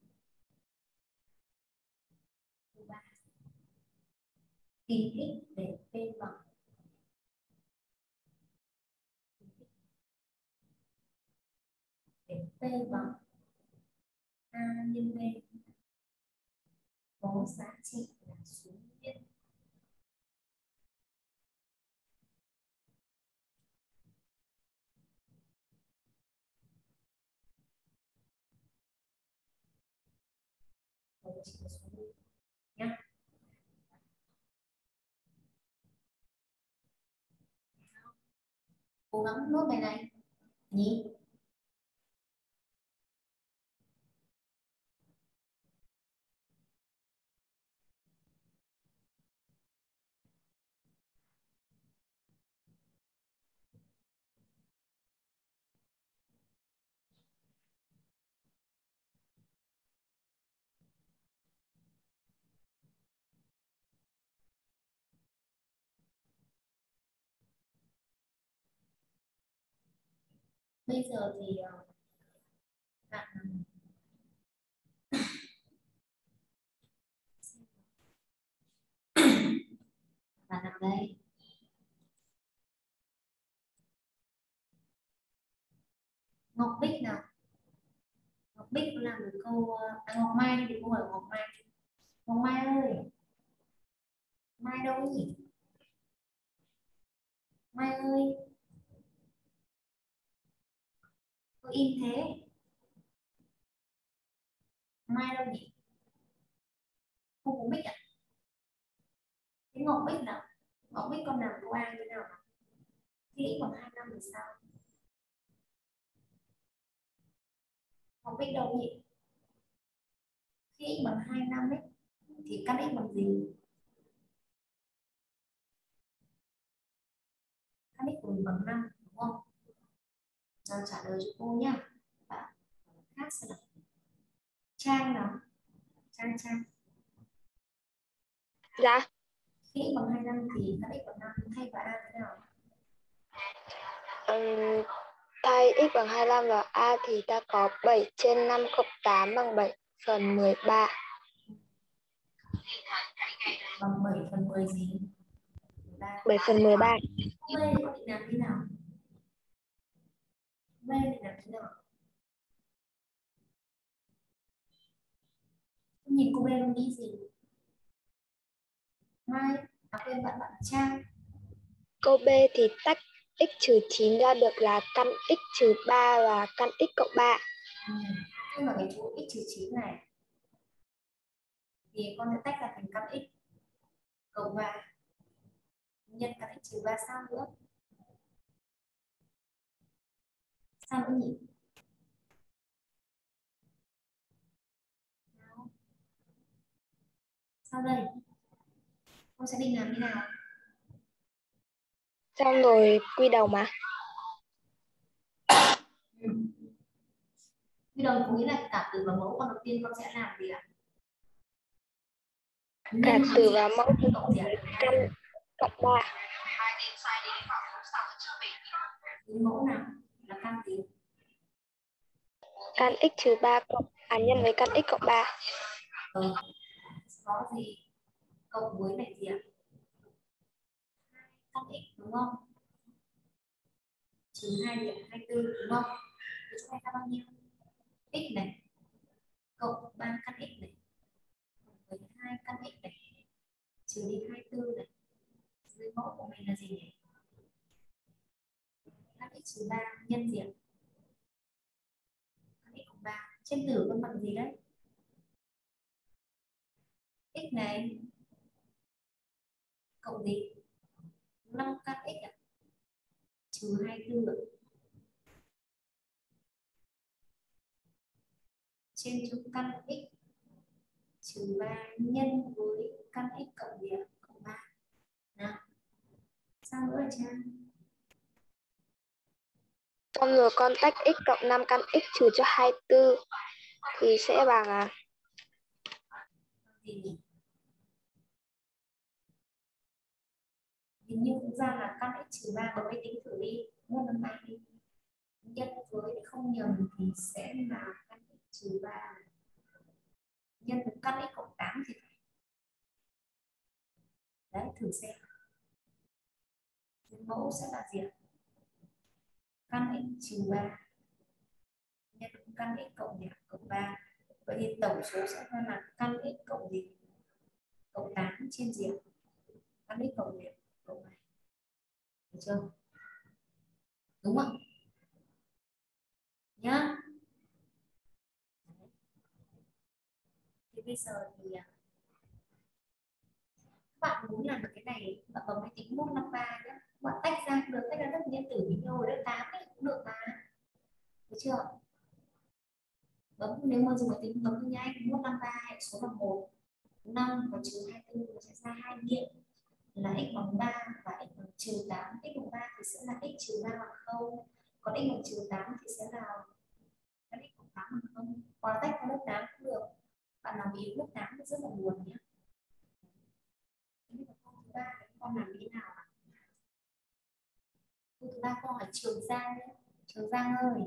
ba tìm x để p bằng để p bằng a nhân b có giá trị là số nguyên. Đó chỉ là số nguyên nhé. Cố gắng nốt bài này nhỉ. Bây giờ thì bạn bạn làm đây. Ngọc Bích nào. Ngọc Bích có làm được câu à, Ngọc Mai thì câu hỏi Ngọc Mai. Ngọc Mai ơi. Mai đâu nhỉ? Mai ơi. Tôi im thế. Mai đâu nhỉ? Không có Bích à? Cái Ngọc Bích nào? Ngọc Bích con làm câu A như nào? Khi x bằng hai năm thì sao? Ngọc Bích đâu nhỉ? Khi x bằng hai năm ấy thì căn x bằng gì? Căn x của mình bằng năm đúng không? Nào trả lời cho cô nhá. Bạn khác sẽ là Trang nào. Trang Trang. Dạ. Khi x bằng hai năm thì căn x bằng năm thay vào A thế nào? Ừm, thay x bằng hai mươi lăm và a thì ta có bảy trên năm cộng tám bằng bảy phần mười ba. Bằng bảy phần mười gì? bảy phần mười ba. B thì có định làm thế nào? B thì làm thế nào? Nhìn cô B không nghĩ gì? Mai, à quên bạn bạn Trang. Câu B thì tách x trừ chín ra được là căn x trừ ba và căn x cộng ba. Ừ. Nhưng mà cái chỗ x trừ chín này thì con sẽ tách ra thành căn x cộng ba nhân căn x trừ ba sao nữa? Sao nữa nhỉ? Sao đây? Con sẽ định làm thế nào? Xong rồi quy đầu mà. Ừ. Quy đầu có nghĩa là cả từ và mẫu con đầu tiên con sẽ làm gì ạ? Cả từ và mẫu thì cộng gì ạ? căn cộng ba. Mẫu nào là căn gì? Căn x trừ ba cộng à nhân với căn x cộng ba. Ừ. Có gì cộng với này gì ạ? Căn x đúng không? Trừ hai điểm hai mươi tư đúng không? Thì chúng ta bao nhiêu? X này cộng ba căn x này với hai căn x này trừ đi hai mươi tư này. Dưới mẫu của mình là gì nhỉ? Căn x trừ ba nhân gì ạ? trên tử con bằng gì đấy? X này cộng gì? năm căn x à? Trừ hai mươi tư trên cho căn x trừ ba nhân với căn x cộng gì ạ? Cộng ba. Nào. Sao nữa hả Trang? Xong rồi con tách x cộng năm căn x trừ cho hai mươi tư thì sẽ bằng à? Gì nhỉ? Hình như thực ra là căn x trừ ba, bấm máy tính thử đi, mua năm máy đi. Nhân với không nhầm thì sẽ là căn x trừ ba nhân với căn x cộng tám thì phải. Đấy, thử xem. Mẫu sẽ là gì ạ? Căn x trừ ba nhân với căn x cộng gì ạ? Cộng ba. Vậy thì tổng số sẽ là căn x cộng gì? Cộng tám trên gì ạ? Căn x cộng gì ạ? Cộng bảy. Được chưa? Đúng không? Nhá. Thì bây giờ thì các bạn muốn làm được cái này, bạn bấm máy tính một năm ba nhé. Bạn tách ra được, tách ra đất điện tử với nhau rồi tám ấy cũng được mà. Được chưa? Bấm, nếu mà dùng máy tính bấm như nhanh một năm ba số là một, năm và trừ hai mươi tư sẽ ra hai điện là x bằng ba và x bằng trừ tám. X bằng ba thì sẽ là x trừ ba bằng không, còn x bằng trừ tám thì sẽ là x bằng tám bằng không. Hoặc là tách ra lớp tám cũng được. Bạn nào yếu lớp tám thì rất là buồn nhé. Thứ ba con làm như thế nào ạ? Câu thứ ba con hỏi Trường Giang nhé. Trường Giang ơi.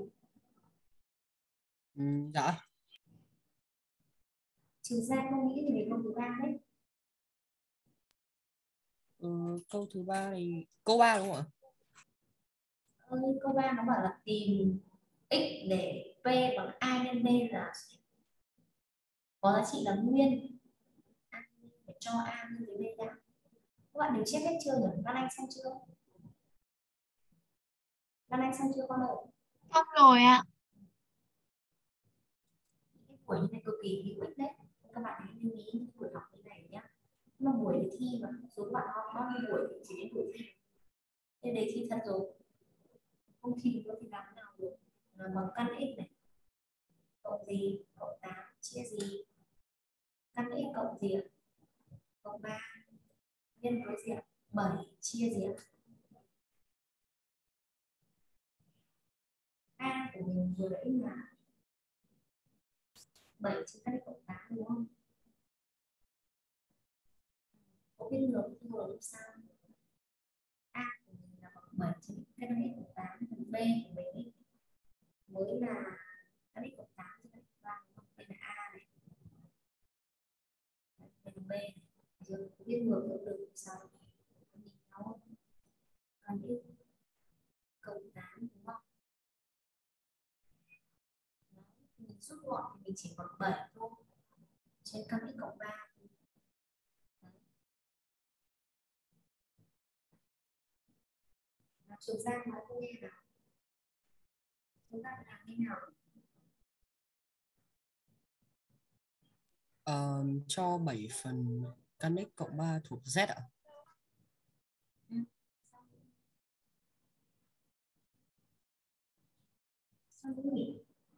Ừ, dạ. Trường Giang con nghĩ gì về câu thứ ba đấy? Ừ, câu thứ ba này câu ba đúng không ạ? Ừ, câu ba nó bảo là tìm x để p bằng a nhân b là có giá trị là nguyên. À, phải cho a nhân với b ra. Các bạn đều check hết chưa nhỉ? Lan Anh xong chưa? Lan Anh xong chưa con ơi? Xong rồi ạ. Cái buổi như này cực kỳ hữu ích đấy. Các bạn hãy lưu ý những buổi học như này nhé. Mà buổi để thi mà số bạn học bao nhiêu buổi thì chỉ đến buổi thi. Nên đề thi thật rồi. Không thi có thì làm thế nào được? Là bằng căn x này cộng gì? Cộng tám chia gì? Căn x cộng gì ạ? Cộng ba nhân với gì ạ? bảy chia gì ạ? A của mình vừa nãy là bảy chia căn x cộng tám đúng không? Có biết ngược thì ngược làm sao? A của mình là bằng bảy chia căn x cộng tám, b của mình mới là căn x cộng tám chia căn x ba, đây là A này, đây là B này. Rồi có biết ngược được được sao? Nhìn nhau căn x cộng tám đúng không? Mình rút gọn thì mình chỉ còn bảy thôi trên căn x cộng ba. Trường Giang nói tôi nghe nào. Chúng ta làm thế nào? Ờ, cho bảy phần căn x cộng ba thuộc Z ạ? Ừ. Sao không nhỉ?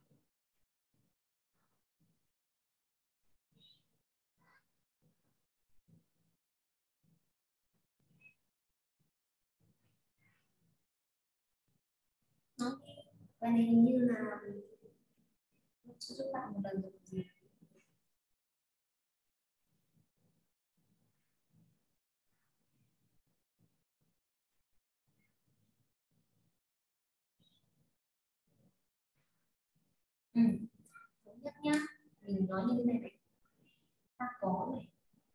Đó. Và này hình như là cho giúp bạn một lần được gì? Ừ. Thống nhất nhá. Mình nói như thế này này. Ta có này.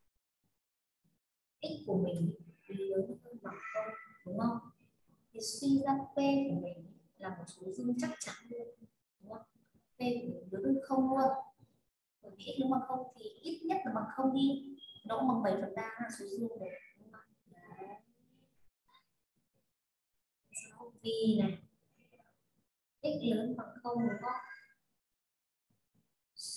X của mình lớn hơn bằng không, đúng không? Thì suy ra P của mình là một số dương chắc chắn luôn, đúng không? P của mình lớn hơn không luôn. Bởi vì x lớn bằng không thì ít nhất là bằng không đi. Nó cũng bằng bảy phần ba là số dương rồi. Đúng không? Đấy. Vì này x lớn bằng không đúng không?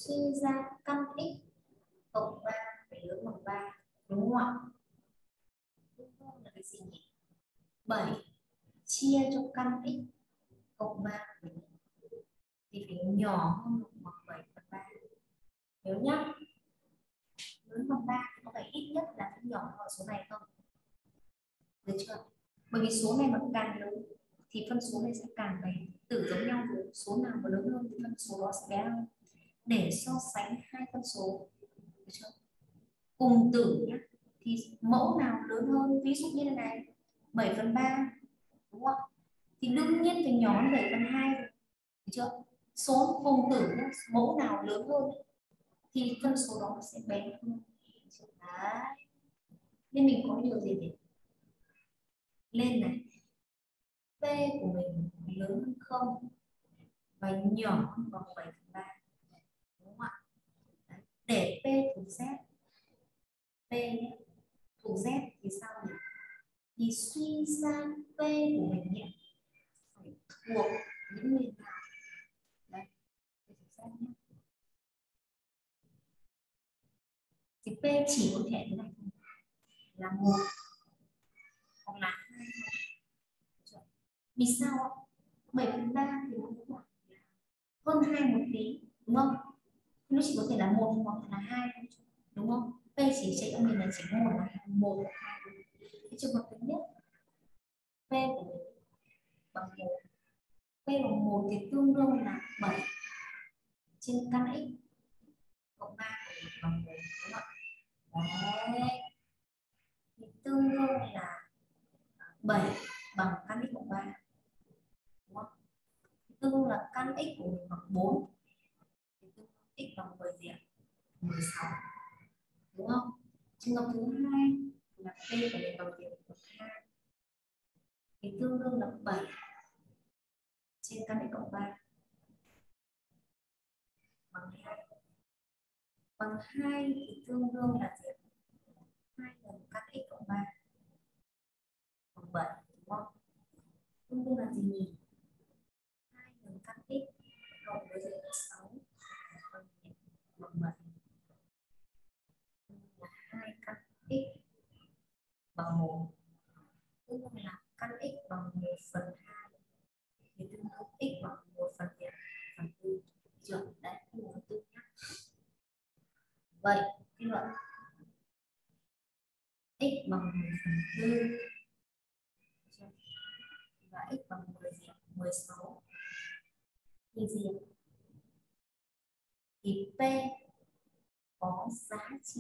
suy ra căn x cộng ba phải lớn bằng ba, đúng không ạ? Là cái gì nhỉ? bảy chia cho căn x cộng ba thì phải nhỏ hơn bằng bảy phần ba. Nhớ nhá, lớn bằng ba thì có phải ít nhất là phải nhỏ hơn số này không? Được chưa? Bởi vì số này mà càng lớn thì phân số này sẽ càng bé, tử giống nhau rồi, số nào mà lớn hơn thì phân số đó sẽ bé hơn. Để so sánh hai phân số, được chưa? Cùng tử nhé, thì mẫu nào lớn hơn, ví dụ như thế này bảy phần ba, đúng không? Thì đương nhiên phải nhỏ hơn bảy phần hai rồi, được chưa? Số cùng tử nhé, mẫu nào lớn hơn thì phân số đó sẽ bé hơn. Đấy. Nên mình có điều gì để lên này, P của mình lớn hơn không và nhỏ hơn bằng bảy phần ba, đúng không ạ? Đấy. Để P thuộc Z, P nhé, thuộc Z thì sao nhỉ? Thì suy ra P của mình nhé phải thuộc những nguyên nào? Đấy, P thuộc Z nhé. Thì P chỉ có thể thế này thôi, là một hoặc là hai. Vì sao? bảy phần ba thì nó cũng hơn hai một tí, đúng không? Nó chỉ có thể là một hoặc là hai, đúng không? P chỉ chạy âm mình là chỉ có một là một hoặc hai. Cái trường hợp thứ nhất, P của mình bằng một, P bằng một thì tương đương là bảy trên căn x cộng ba của mình bằng một, đúng không ạ? Đấy. Thì tương đương là bảy bằng căn x cộng ba, đúng không? Tương đương là căn x của mình bằng bốn, thì tương đương x bằng mười gì ạ? mười sáu, đúng không? Trường hợp thứ hai là P của mình bằng gì? hai, thì tương đương là bảy trên căn x cộng ba bằng hai. Bằng hai thì tương đương là gì? hai lần căn x cộng ba bằng bảy, đúng không? Tương đương là gì nhỉ? hai lần căn x cộng với gì? sáu bằng bảy. Là hai căn x bằng một, tương đương là căn x bằng một phần hai, thì tương đương x bằng một phần phần tư. Chuẩn đấy, một phần tư nhé. Vậy kết luận x bằng một phần tư và x bằng mười sáu thì gì? Thì P có giá trị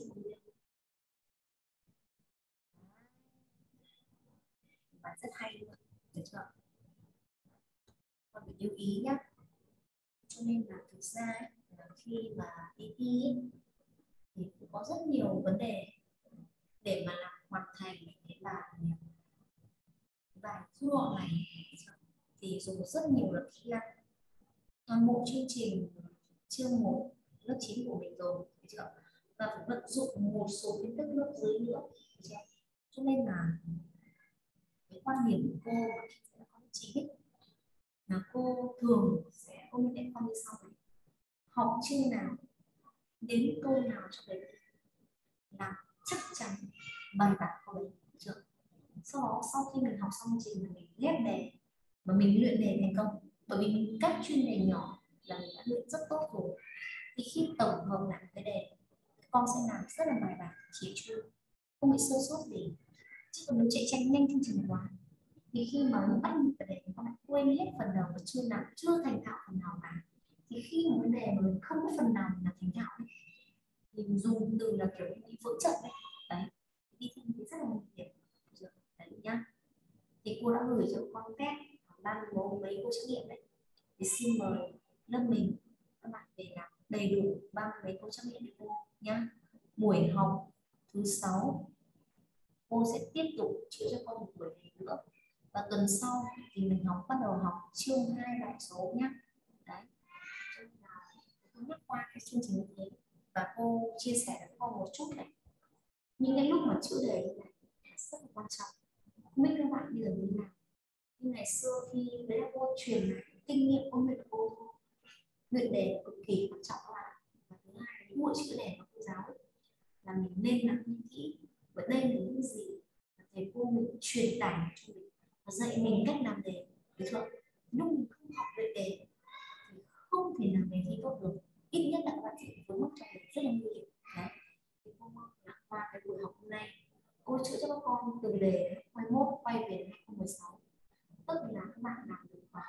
và rất hay luôn, được chưa? Còn phải lưu ý nhé. Cho nên là thực ra là khi mà đi thi thì cũng có rất nhiều vấn đề để mà làm hoàn thành cái bài bài thu gọn này thì dùng rất nhiều lớp kỹ năng. Toàn bộ chương trình chương một lớp chín của mình rồi, được chưa? Và phải vận dụng một số kiến thức lớp dưới nữa, được chưa? Cho nên là cái quan điểm của cô sẽ có chín là cô thường sẽ ôn luyện con như sau này. Học chương nào đến câu nào cho đấy là chắc chắn bài bản của mình, chưa? Sau đó sau khi mình học xong trình mình ghép đề và mình luyện đề thành công, bởi vì mình cách chuyên đề nhỏ là mình đã luyện rất tốt rồi, thì khi tổng hợp lại cái đề con sẽ làm rất là bài bản, chỉ chu, không bị sơ sót gì. Chứ còn nếu chạy tranh nhanh chương trình quá thì khi mà nó bắt một cái đề con lại quên hết phần đầu và chưa làm chưa thành thạo phần nào cả, thì khi mà vấn đề mà mình không có phần nào mình làm thành thạo ấy, thì mình dùng từ là kiểu bị vỡ trận đấy. Đấy, đi thi thì rất là nguy hiểm. Đấy nhá. Thì cô đã gửi cho con test ba mươi bốn mấy cô trắc nghiệm đấy. Thì xin mời lớp mình các bạn về làm đầy đủ ba mươi mấy cô trắc nghiệm để cô nhá. Buổi học thứ sáu cô sẽ tiếp tục chữa cho con một buổi này nữa, và tuần sau thì mình học bắt đầu học chương hai đại số nhá. Đấy, cô nhắc qua cái chương trình như thế và cô chia sẻ với con một chút này, những cái lúc mà chữa đề như này rất là quan trọng. Không biết các bạn bây giờ như thế nào, nhưng ngày xưa khi đấy là cô truyền lại kinh nghiệm của mình, cô luyện đề cực kỳ quan trọng các bạn. cái buổi chữa đề của cô giáo ấy, là mình nên nắm nghĩ kỹ và đây là những gì mà thầy cô mình truyền tải cho mình và dạy mình cách làm đề. Được chưa? Lúc mình không học luyện đề thì không thể nào đề thi tốt được, ít nhất là các bạn sẽ vướng mắc trong đề rất là nguy hiểm. Đấy, thì cô mong là qua cái buổi học hôm nay cô chữa cho các con từ đề hai mươi mốt quay về hai không một sáu, tức là các bạn làm được khoảng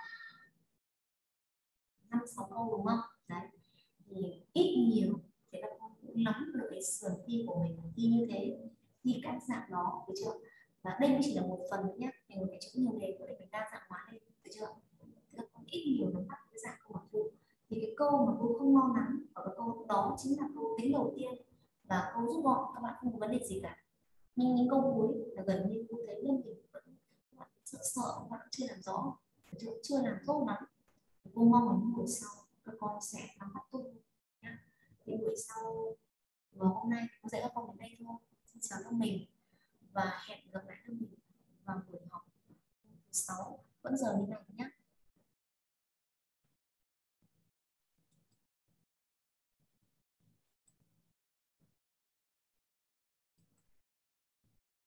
năm sáu câu đúng không? Đấy, thì ít nhiều thì các con cũng nắm được cái sườn thi của mình, thi như thế, thi các dạng đó, được chưa? Và đây mới chỉ là một phần nữa nhé, mình phải chữa nhiều đề để mình đa dạng hóa lên, được chưa? Thì các con ít nhiều nắm bắt cái dạng câu hỏi phụ. Thì cái câu mà cô không lo lắng ở cái câu đó chính là câu tính đầu tiên và câu rút gọn, các bạn không có vấn đề gì cả. Nhưng những câu cuối là gần như cô thấy lên thì vẫn các bạn sợ sợ, các bạn chưa làm rõ, chưa, chưa làm tốt lắm. Cô mong là những buổi sau các con sẽ nắm bắt tốt nhé. Thì buổi sau và hôm nay cô dạy các con đến đây thôi. Xin chào các mình và hẹn gặp lại các mình vào buổi học thứ sáu vẫn giờ như này.